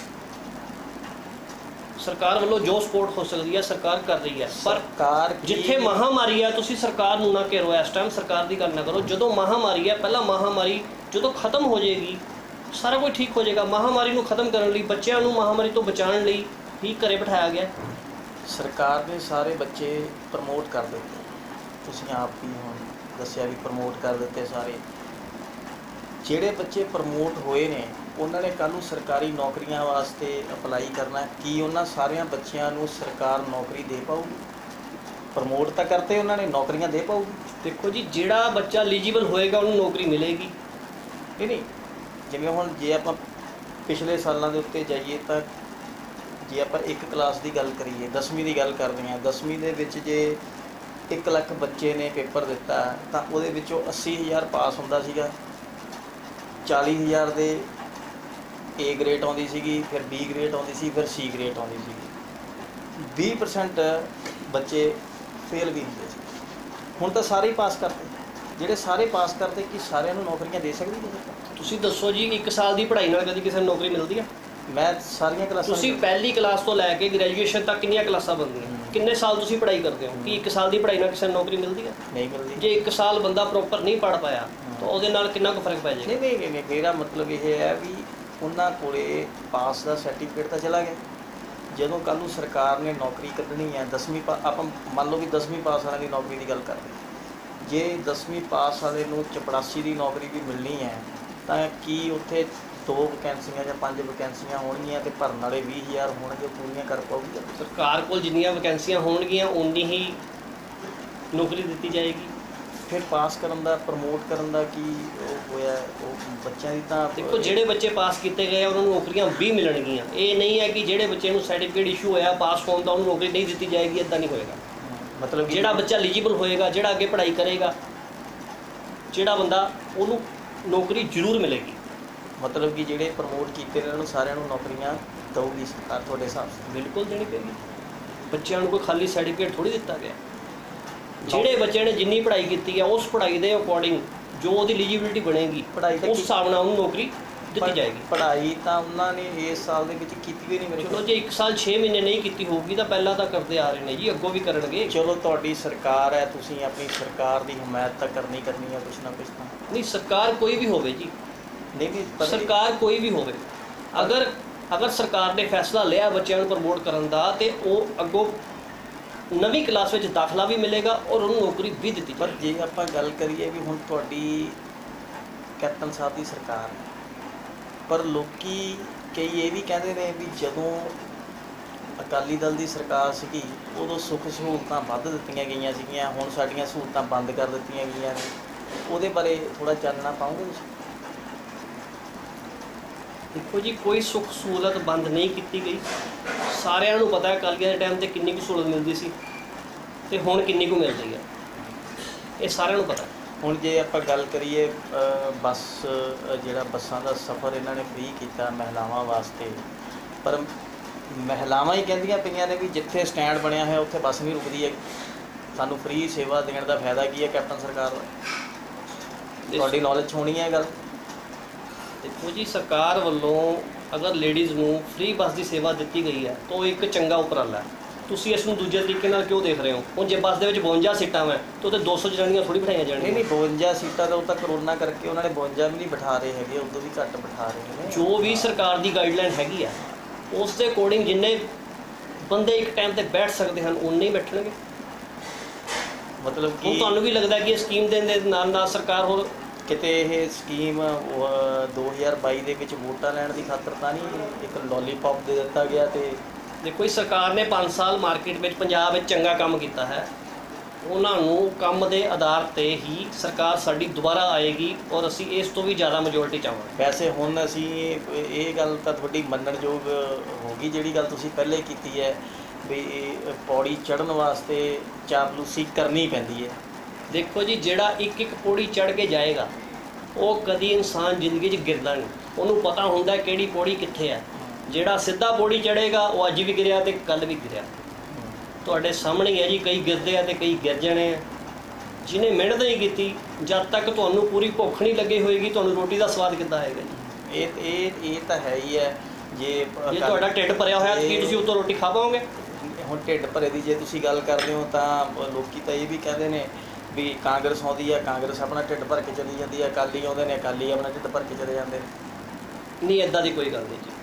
ਸਰਕਾਰ ਵੱਲੋਂ ਜੋ ਸਪੋਰਟ ਹੋ ਸਕਦੀ ਹੈ ਸਰਕਾਰ ਕਰ ਰਹੀ ਹੈ, ਪਰ ਜਿੱਥੇ ਮਹਾਮਾਰੀ ਹੈ ਤੁਸੀਂ ਸਰਕਾਰ ਨੂੰ ਨਾ ਘੇਰੋ। ਇਸ ਟਾਈਮ ਸਰਕਾਰ ਦੀ ਗੱਲ ਨਾ ਕਰੋ। ਜਦੋਂ ਮਹਾਮਾਰੀ ਹੈ, ਪਹਿਲਾਂ ਮਹਾਮਾਰੀ ਜਦੋਂ ਖਤਮ ਹੋ ਜਾਏਗੀ ਸਾਰਾ ਕੁਝ ਠੀਕ ਹੋ ਜਾਏਗਾ। ਮਹਾਮਾਰੀ ਨੂੰ ਖਤਮ ਕਰਨ ਲਈ, ਬੱਚਿਆਂ ਨੂੰ ਮਹਾਮਾਰੀ ਤੋਂ ਬਚਾਉਣ ਲਈ ਹੀ ਘਰੇ ਬਿਠਾਇਆ ਗਿਆ। ਸਰਕਾਰ ਨੇ ਸਾਰੇ ਬੱਚੇ ਪ੍ਰਮੋਟ ਕਰ ਦਿੱਤੇ, ਤੁਸੀਂ ਆਪ ਵੀ ਹੁਣ ਦੱਸਿਆ ਵੀ ਪ੍ਰਮੋਟ ਕਰ ਦਿੱਤੇ ਸਾਰੇ। ਜਿਹੜੇ ਬੱਚੇ ਪ੍ਰਮੋਟ ਹੋਏ ਨੇ ਉਹਨਾਂ ਨੇ ਕੱਲ੍ਹ ਨੂੰ ਸਰਕਾਰੀ ਨੌਕਰੀਆਂ ਵਾਸਤੇ ਅਪਲਾਈ ਕਰਨਾ, ਕੀ ਉਹਨਾਂ ਸਾਰਿਆਂ ਬੱਚਿਆਂ ਨੂੰ ਸਰਕਾਰ ਨੌਕਰੀ ਦੇ ਪਾਊਗੀ? ਪ੍ਰਮੋਟ ਤਾਂ ਕਰਤੇ ਉਹਨਾਂ ਨੇ, ਨੌਕਰੀਆਂ ਦੇ ਪਾਊਗੀ? ਦੇਖੋ ਜੀ, ਜਿਹੜਾ ਬੱਚਾ ਐਲੀਜੀਬਲ ਹੋਏਗਾ ਉਹਨੂੰ ਨੌਕਰੀ ਮਿਲੇਗੀ। ਨਹੀਂ, ਜਿਵੇਂ ਹੁਣ ਜੇ ਆਪਾਂ ਪਿਛਲੇ ਸਾਲਾਂ ਦੇ ਉੱਤੇ ਜਾਈਏ ਤਾਂ ਜੇ ਆਪਾਂ ਇੱਕ ਕਲਾਸ ਦੀ ਗੱਲ ਕਰੀਏ, 10ਵੀਂ ਦੀ ਗੱਲ ਕਰਦੇ ਹਾਂ, 10ਵੀਂ ਦੇ ਵਿੱਚ ਜੇ 1 ਲੱਖ ਬੱਚੇ ਨੇ ਪੇਪਰ ਦਿੱਤਾ ਤਾਂ ਉਹਦੇ ਵਿੱਚੋਂ 80,000 ਪਾਸ ਹੁੰਦਾ ਸੀਗਾ, 40,000 ਦੇ A ਗ੍ਰੇਡ ਆਉਂਦੀ ਸੀਗੀ, ਫਿਰ B ਗ੍ਰੇਡ ਆਉਂਦੀ ਸੀ, ਫਿਰ C ਗ੍ਰੇਡ ਆਉਂਦੀ ਸੀਗੀ। 20% ਬੱਚੇ ਫੇਲ ਵੀ ਹੁੰਦੇ ਸੀ। ਹੁਣ ਤਾਂ ਸਾਰੇ ਹੀ ਪਾਸ ਕਰਦੇ। ਜਿਹੜੇ ਸਾਰੇ ਪਾਸ ਕਰਦੇ, ਕੀ ਸਾਰਿਆਂ ਨੂੰ ਨੌਕਰੀਆਂ ਦੇ ਸਕਦੀ ਹੈ ਸਰਕਾਰ? ਤੁਸੀਂ ਦੱਸੋ ਜੀ, 1 ਸਾਲ ਦੀ ਪੜ੍ਹਾਈ ਨਾਲ ਕਦੀ ਕਿਸੇ ਨੂੰ ਨੌਕਰੀ ਮਿਲਦੀ ਹੈ? ਮੈਂ ਸਾਰੀਆਂ ਕਲਾਸਾਂ, ਤੁਸੀਂ ਪਹਿਲੀ ਕਲਾਸ ਤੋਂ ਲੈ ਕੇ ਗ੍ਰੈਜੂਏਸ਼ਨ ਤੱਕ ਕਿੰਨੀਆਂ ਕਲਾਸਾਂ ਬਣਦੀਆਂ? ਕਿੰਨੇ ਸਾਲ ਤੁਸੀਂ ਪੜ੍ਹਾਈ ਕਰਦੇ ਹੋ? ਕਿ 1 ਸਾਲ ਦੀ ਪੜ੍ਹਾਈ ਨਾਲ ਕਿਸੇ ਨੂੰ ਨੌਕਰੀ ਮਿਲਦੀ ਹੈ? ਨਹੀਂ ਮਿਲਦੀ। ਜੇ 1 ਸਾਲ ਬੰਦਾ ਪ੍ਰੋਪਰ ਨਹੀਂ ਪੜ੍ਹ ਪਾਇਆ ਤਾਂ ਉਹਦੇ ਨਾਲ ਕਿੰਨਾ ਕੁ ਫਰਕ ਪੈ ਜਾਏਗਾ? ਨਹੀਂ, ਮੇਰਾ ਮਤਲਬ ਇਹ ਹੈ ਵੀ ਉਹਨਾਂ ਕੋਲੇ ਪਾਸ ਦਾ ਸਰਟੀਫਿਕੇਟ ਤਾਂ ਚਲਾ ਗਿਆ। ਜਦੋਂ ਕੱਲ੍ਹ ਨੂੰ ਸਰਕਾਰ ਨੇ ਨੌਕਰੀ ਕੱਢਣੀ ਹੈ, 10ਵੀਂ ਆਪਾਂ ਮੰਨ ਲਓ ਵੀ 10ਵੀਂ ਪਾਸ ਵਾਲਿਆਂ ਦੀ ਨੌਕਰੀ ਦੀ ਗੱਲ ਕਰਦੇ, ਜੇ 10ਵੀਂ ਪਾਸ ਵਾਲੇ ਨੂੰ ਚਪੜਾਸੀ ਦੀ ਨੌਕਰੀ ਵੀ ਮਿਲਣੀ ਹੈ ਤਾਂ ਕੀ ਉੱਥੇ 2 ਵੈਕੈਂਸੀਆਂ ਜਾਂ 5 ਵੈਕੈਂਸੀਆਂ ਹੋਣਗੀਆਂ ਤੇ ਭਰਨ ਵਾਲੇ 20,000 ਹੋਣਗੇ, ਪੂਰੀਆਂ ਕਰ ਪਾਊਗੀ? ਸਰਕਾਰ ਕੋਲ ਜਿੰਨੀਆਂ ਵੈਕੈਂਸੀਆਂ ਹੋਣਗੀਆਂ ਉਨੀ ਹੀ ਨੌਕਰੀ ਦਿੱਤੀ ਜਾਏਗੀ। ਫਿਰ ਪਾਸ ਕਰਨ ਦਾ, ਪ੍ਰਮੋਟ ਕਰਨ ਦਾ ਕੀ ਉਹ ਹੋਇਆ? ਉਹ ਬੱਚਿਆਂ ਦੀ ਤਾਂ ਦੇਖੋ, ਜਿਹੜੇ ਬੱਚੇ ਪਾਸ ਕੀਤੇ ਗਏ ਉਹਨਾਂ ਨੂੰ ਨੌਕਰੀਆਂ ਵੀ ਮਿਲਣਗੀਆਂ। ਇਹ ਨਹੀਂ ਹੈ ਕਿ ਜਿਹੜੇ ਬੱਚੇ ਨੂੰ ਸਰਟੀਫਿਕੇਟ ਇਸ਼ੂ ਹੋਇਆ ਪਾਸ ਹੋਣ ਦਾ ਉਹਨੂੰ ਨੌਕਰੀ ਨਹੀਂ ਦਿੱਤੀ ਜਾਏਗੀ, ਇੱਦਾਂ ਨਹੀਂ ਹੋਏਗਾ। ਮਤਲਬ ਜਿਹੜਾ ਬੱਚਾ ਐਲੀਜੀਬਲ ਹੋਏਗਾ, ਜਿਹੜਾ ਅੱਗੇ ਪੜ੍ਹਾਈ ਕਰੇਗਾ, ਜਿਹੜਾ ਬੰਦਾ, ਉਹਨੂੰ ਨੌਕਰੀ ਜ਼ਰੂਰ ਮਿਲੇਗੀ। ਮਤਲਬ ਕਿ ਜਿਹੜੇ ਪ੍ਰਮੋਟ ਕੀਤੇ ਨੇ ਉਹਨਾਂ ਨੂੰ ਸਾਰਿਆਂ ਨੂੰ ਨੌਕਰੀਆਂ ਦਊਗੀ ਸਰਕਾਰ ਤੁਹਾਡੇ ਹਿਸਾਬ ਨਾਲ? ਬਿਲਕੁਲ ਦੇਣੀ ਪਏਗੀ। ਬੱਚਿਆਂ ਨੂੰ ਕੋਈ ਖਾਲੀ ਸਰਟੀਫਿਕੇਟ ਥੋੜ੍ਹੀ ਦਿੱਤਾ ਗਿਆ। ਜਿਹੜੇ ਬੱਚੇ ਨੇ ਜਿੰਨੀ ਪੜ੍ਹਾਈ ਕੀਤੀ ਹੈ ਉਸ ਪੜ੍ਹਾਈ ਦੇ ਅਕੋਰਡਿੰਗ ਜੋ ਉਹਦੀ ਐਲੀਜੀਬਿਲਿਟੀ ਬਣੇਗੀ ਪੜ੍ਹਾਈ ਉਸ ਹਿਸਾਬ ਨਾਲ ਉਹਨੂੰ ਨੌਕਰੀ ਦਿੱਤੀ ਜਾਏਗੀ। ਪੜ੍ਹਾਈ ਤਾਂ ਉਹਨਾਂ ਨੇ ਇਸ ਸਾਲ ਦੇ ਵਿੱਚ ਕੀਤੀ ਵੀ ਨਹੀਂ ਮੇਰੇ ਚਲੋ, ਜੇ 1 ਸਾਲ 6 ਮਹੀਨੇ ਨਹੀਂ ਕੀਤੀ ਹੋਊਗੀ ਤਾਂ ਪਹਿਲਾਂ ਤਾਂ ਕਰਦੇ ਆ ਰਹੇ ਨੇ ਜੀ, ਅੱਗੋਂ ਵੀ ਕਰਨਗੇ। ਚਲੋ, ਤੁਹਾਡੀ ਸਰਕਾਰ ਹੈ, ਤੁਸੀਂ ਆਪਣੀ ਸਰਕਾਰ ਦੀ ਹਮਾਇਤ ਤਾਂ ਕਰਨੀ ਹੈ ਕੁਛ ਨਾ ਕੁਛ ਤਾਂ। ਨਹੀਂ, ਸਰਕਾਰ ਕੋਈ ਵੀ ਹੋਵੇ ਜੀ, ਨਹੀਂ ਵੀ ਸਰਕਾਰ ਕੋਈ ਵੀ ਹੋਵੇ, ਅਗਰ ਸਰਕਾਰ ਨੇ ਫੈਸਲਾ ਲਿਆ ਬੱਚਿਆਂ ਨੂੰ ਪ੍ਰਮੋਟ ਕਰਨ ਦਾ ਤੇ ਉਹ ਅੱਗੋਂ ਨਵੀਂ ਕਲਾਸ ਵਿੱਚ ਦਾਖਲਾ ਵੀ ਮਿਲੇਗਾ ਔਰ ਉਹਨੂੰ ਨੌਕਰੀ ਵੀ ਦਿੱਤੀ ਪਰ ਜੇ ਆਪਾਂ ਗੱਲ ਕਰੀਏ ਵੀ ਹੁਣ ਤੁਹਾਡੀ ਕੈਪਟਨ ਸਾਹਿਬ ਦੀ ਸਰਕਾਰ ਹੈ, ਪਰ ਲੋਕੀ ਕਈ ਇਹ ਵੀ ਕਹਿੰਦੇ ਨੇ ਵੀ ਜਦੋਂ ਅਕਾਲੀ ਦਲ ਦੀ ਸਰਕਾਰ ਸੀਗੀ ਉਦੋਂ ਸੁੱਖ ਸਹੂਲਤਾਂ ਵੱਧ ਦਿੱਤੀਆਂ ਗਈਆਂ ਸੀਗੀਆਂ, ਹੁਣ ਸਾਡੀਆਂ ਸਹੂਲਤਾਂ ਬੰਦ ਕਰ ਦਿੱਤੀਆਂ ਗਈਆਂ ਨੇ। ਉਹਦੇ ਬਾਰੇ ਥੋੜ੍ਹਾ ਚਾਨਣਾ ਪਾਓਗੇ ਤੁਸੀਂ? ਦੇਖੋ ਜੀ, ਕੋਈ ਸੁੱਖ ਸਹੂਲਤ ਬੰਦ ਨਹੀਂ ਕੀਤੀ ਗਈ। ਸਾਰਿਆਂ ਨੂੰ ਪਤਾ ਹੈ ਅਕਾਲੀਆਂ ਦੇ ਟਾਈਮ 'ਤੇ ਕਿੰਨੀ ਕੁ ਸਹੂਲਤ ਮਿਲਦੀ ਸੀ ਅਤੇ ਹੁਣ ਕਿੰਨੀ ਕੁ ਮਿਲ ਰਹੀ ਹੈ, ਇਹ ਸਾਰਿਆਂ ਨੂੰ ਪਤਾ। ਹੁਣ ਜੇ ਆਪਾਂ ਗੱਲ ਕਰੀਏ ਬੱਸ, ਜਿਹੜਾ ਬੱਸਾਂ ਦਾ ਸਫ਼ਰ ਇਹਨਾਂ ਨੇ ਫ੍ਰੀ ਕੀਤਾ ਮਹਿਲਾਵਾਂ ਵਾਸਤੇ, ਪਰ ਮਹਿਲਾਵਾਂ ਹੀ ਕਹਿੰਦੀਆਂ ਪਈਆਂ ਨੇ ਵੀ ਜਿੱਥੇ ਸਟੈਂਡ ਬਣਿਆ ਹੋਇਆ ਉੱਥੇ ਬੱਸ ਨਹੀਂ ਰੁਕਦੀ ਹੈ। ਸਾਨੂੰ ਫ੍ਰੀ ਸੇਵਾ ਦੇਣ ਦਾ ਫਾਇਦਾ ਕੀ ਹੈ ਕੈਪਟਨ ਸਰਕਾਰ ਦਾ? ਤੁਹਾਡੀ ਨੌਲੇਜ ਹੋਣੀ ਹੈ ਗੱਲ। ਦੇਖੋ ਜੀ, ਸਰਕਾਰ ਵੱਲੋਂ ਅਗਰ ਲੇਡੀਜ਼ ਨੂੰ ਫ੍ਰੀ ਬੱਸ ਦੀ ਸੇਵਾ ਦਿੱਤੀ ਗਈ ਹੈ ਤਾਂ ਉਹ ਇੱਕ ਚੰਗਾ ਉਪਰਾਲਾ ਹੈ। ਤੁਸੀਂ ਇਸ ਨੂੰ ਦੂਜੇ ਤਰੀਕੇ ਨਾਲ ਕਿਉਂ ਦੇਖ ਰਹੇ ਹੋ? ਹੁਣ ਜੇ ਬੱਸ ਦੇ ਵਿੱਚ 52 ਸੀਟਾਂ ਹੈ ਤਾਂ ਉਹਦੇ 200 ਜਣੀਆਂ ਥੋੜ੍ਹੀ ਬਿਠਾਈਆਂ ਜਾਣਗੀਆਂ। ਨਹੀਂ, 52 ਸੀਟਾਂ ਤਾਂ ਉਹ ਤਾਂ ਕਰੋਨਾ ਕਰਕੇ ਉਹਨਾਂ ਨੇ 52 ਵੀ ਨਹੀਂ ਬਿਠਾ ਰਹੇ ਹੈਗੇ, ਉਦੋਂ ਵੀ ਘੱਟ ਬਿਠਾ ਰਹੇ ਨੇ। ਜੋ ਵੀ ਸਰਕਾਰ ਦੀ ਗਾਈਡਲਾਈਨ ਹੈਗੀ ਆ ਉਸ ਦੇ ਅਕੋਰਡਿੰਗ ਜਿੰਨੇ ਬੰਦੇ ਇੱਕ ਟਾਈਮ 'ਤੇ ਬੈਠ ਸਕਦੇ ਹਨ ਉਨੇ ਹੀ ਬੈਠਣਗੇ। ਮਤਲਬ ਕਿ ਹੁਣ ਤੁਹਾਨੂੰ ਵੀ ਲੱਗਦਾ ਕਿ ਇਹ ਸਕੀਮ ਦੇ ਨਾਲ ਨਾਲ ਸਰਕਾਰ ਹੋਰ ਕਿਤੇ ਇਹ ਸਕੀਮ 2022 ਦੇ ਵਿੱਚ ਵੋਟਾਂ ਲੈਣ ਦੀ ਖਾਤਰ ਤਾਂ ਨਹੀਂ ਇੱਕ ਲੋਲੀਪੌਪ ਦੇ ਦਿੱਤਾ ਗਿਆ? ਤੇ ਦੇਖੋ ਜੀ, ਸਰਕਾਰ ਨੇ 5 ਸਾਲ ਮਾਰਕੀਟ ਵਿੱਚ ਪੰਜਾਬ ਵਿੱਚ ਚੰਗਾ ਕੰਮ ਕੀਤਾ ਹੈ। ਉਹਨਾਂ ਨੂੰ ਕੰਮ ਦੇ ਆਧਾਰ 'ਤੇ ਹੀ ਸਰਕਾਰ ਸਾਡੀ ਦੁਬਾਰਾ ਆਏਗੀ ਔਰ ਅਸੀਂ ਇਸ ਤੋਂ ਵੀ ਜ਼ਿਆਦਾ ਮੈਜੋਰਟੀ ਚਾਹਾਂਗੇ। ਵੈਸੇ ਹੁਣ ਅਸੀਂ ਇਹ ਗੱਲ ਤਾਂ ਤੁਹਾਡੀ ਮੰਨਣਯੋਗ ਹੋ ਗਈ, ਜਿਹੜੀ ਗੱਲ ਤੁਸੀਂ ਪਹਿਲੇ ਕੀਤੀ ਹੈ ਵੀ ਇਹ ਪੌੜੀ ਚੜ੍ਹਨ ਵਾਸਤੇ ਚਾਪਲੂਸੀ ਕਰਨੀ ਪੈਂਦੀ ਹੈ। ਦੇਖੋ ਜੀ, ਜਿਹੜਾ ਇੱਕ ਪੌੜੀ ਚੜ੍ਹ ਕੇ ਜਾਏਗਾ ਉਹ ਕਦੀ ਇਨਸਾਨ ਜ਼ਿੰਦਗੀ 'ਚ ਗਿਰਦਾ ਨਹੀਂ। ਉਹਨੂੰ ਪਤਾ ਹੁੰਦਾ ਕਿਹੜੀ ਪੌੜੀ ਕਿੱਥੇ ਹੈ। ਜਿਹੜਾ ਸਿੱਧਾ ਪੌੜੀ ਚੜ੍ਹੇਗਾ ਉਹ ਅੱਜ ਵੀ ਗਿਰਿਆ ਤੇ ਕੱਲ੍ਹ ਵੀ ਗਿਰਿਆ। ਤੁਹਾਡੇ ਸਾਹਮਣੇ ਹੀ ਹੈ ਜੀ, ਕਈ ਗਿਰਦੇ ਆ ਤੇ ਕਈ ਗਿਰ ਜਾਣੇ ਆ। ਜਿਹਨੇ ਮਿਹਨਤ ਨਹੀਂ ਕੀਤੀ, ਜਦ ਤੱਕ ਤੁਹਾਨੂੰ ਪੂਰੀ ਭੁੱਖ ਨਹੀਂ ਲੱਗੀ ਹੋਏਗੀ ਤੁਹਾਨੂੰ ਰੋਟੀ ਦਾ ਸਵਾਦ ਕਿੱਦਾਂ ਆਏਗਾ ਜੀ? ਇਹ ਤਾਂ ਹੈ ਹੀ ਹੈ। ਜੇ ਤੁਹਾਡਾ ਢਿੱਡ ਭਰਿਆ ਹੋਇਆ ਕੀ ਤੁਸੀਂ ਉੱਤੋਂ ਰੋਟੀ ਖਾ ਪਾਓਗੇ? ਹੁਣ ਢਿੱਡ ਭਰੇ ਦੀ ਜੇ ਤੁਸੀਂ ਗੱਲ ਕਰਦੇ ਹੋ ਤਾਂ ਲੋਕੀ ਤਾਂ ਇਹ ਵੀ ਕਹਿੰਦੇ ਨੇ ਵੀ ਕਾਂਗਰਸ ਆਉਂਦੀ ਹੈ, ਕਾਂਗਰਸ ਆਪਣਾ ਢਿੱਡ ਭਰ ਕੇ ਚਲੀ ਜਾਂਦੀ ਹੈ, ਅਕਾਲੀ ਆਉਂਦੇ ਨੇ, ਅਕਾਲੀ ਆਪਣਾ ਢਿੱਡ ਭਰ ਕੇ ਚਲੇ ਜਾਂਦੇ ਨੇ। ਨਹੀਂ, ਇੱਦਾਂ ਦੀ ਕੋਈ ਗੱਲ ਨਹੀਂ ਜੀ।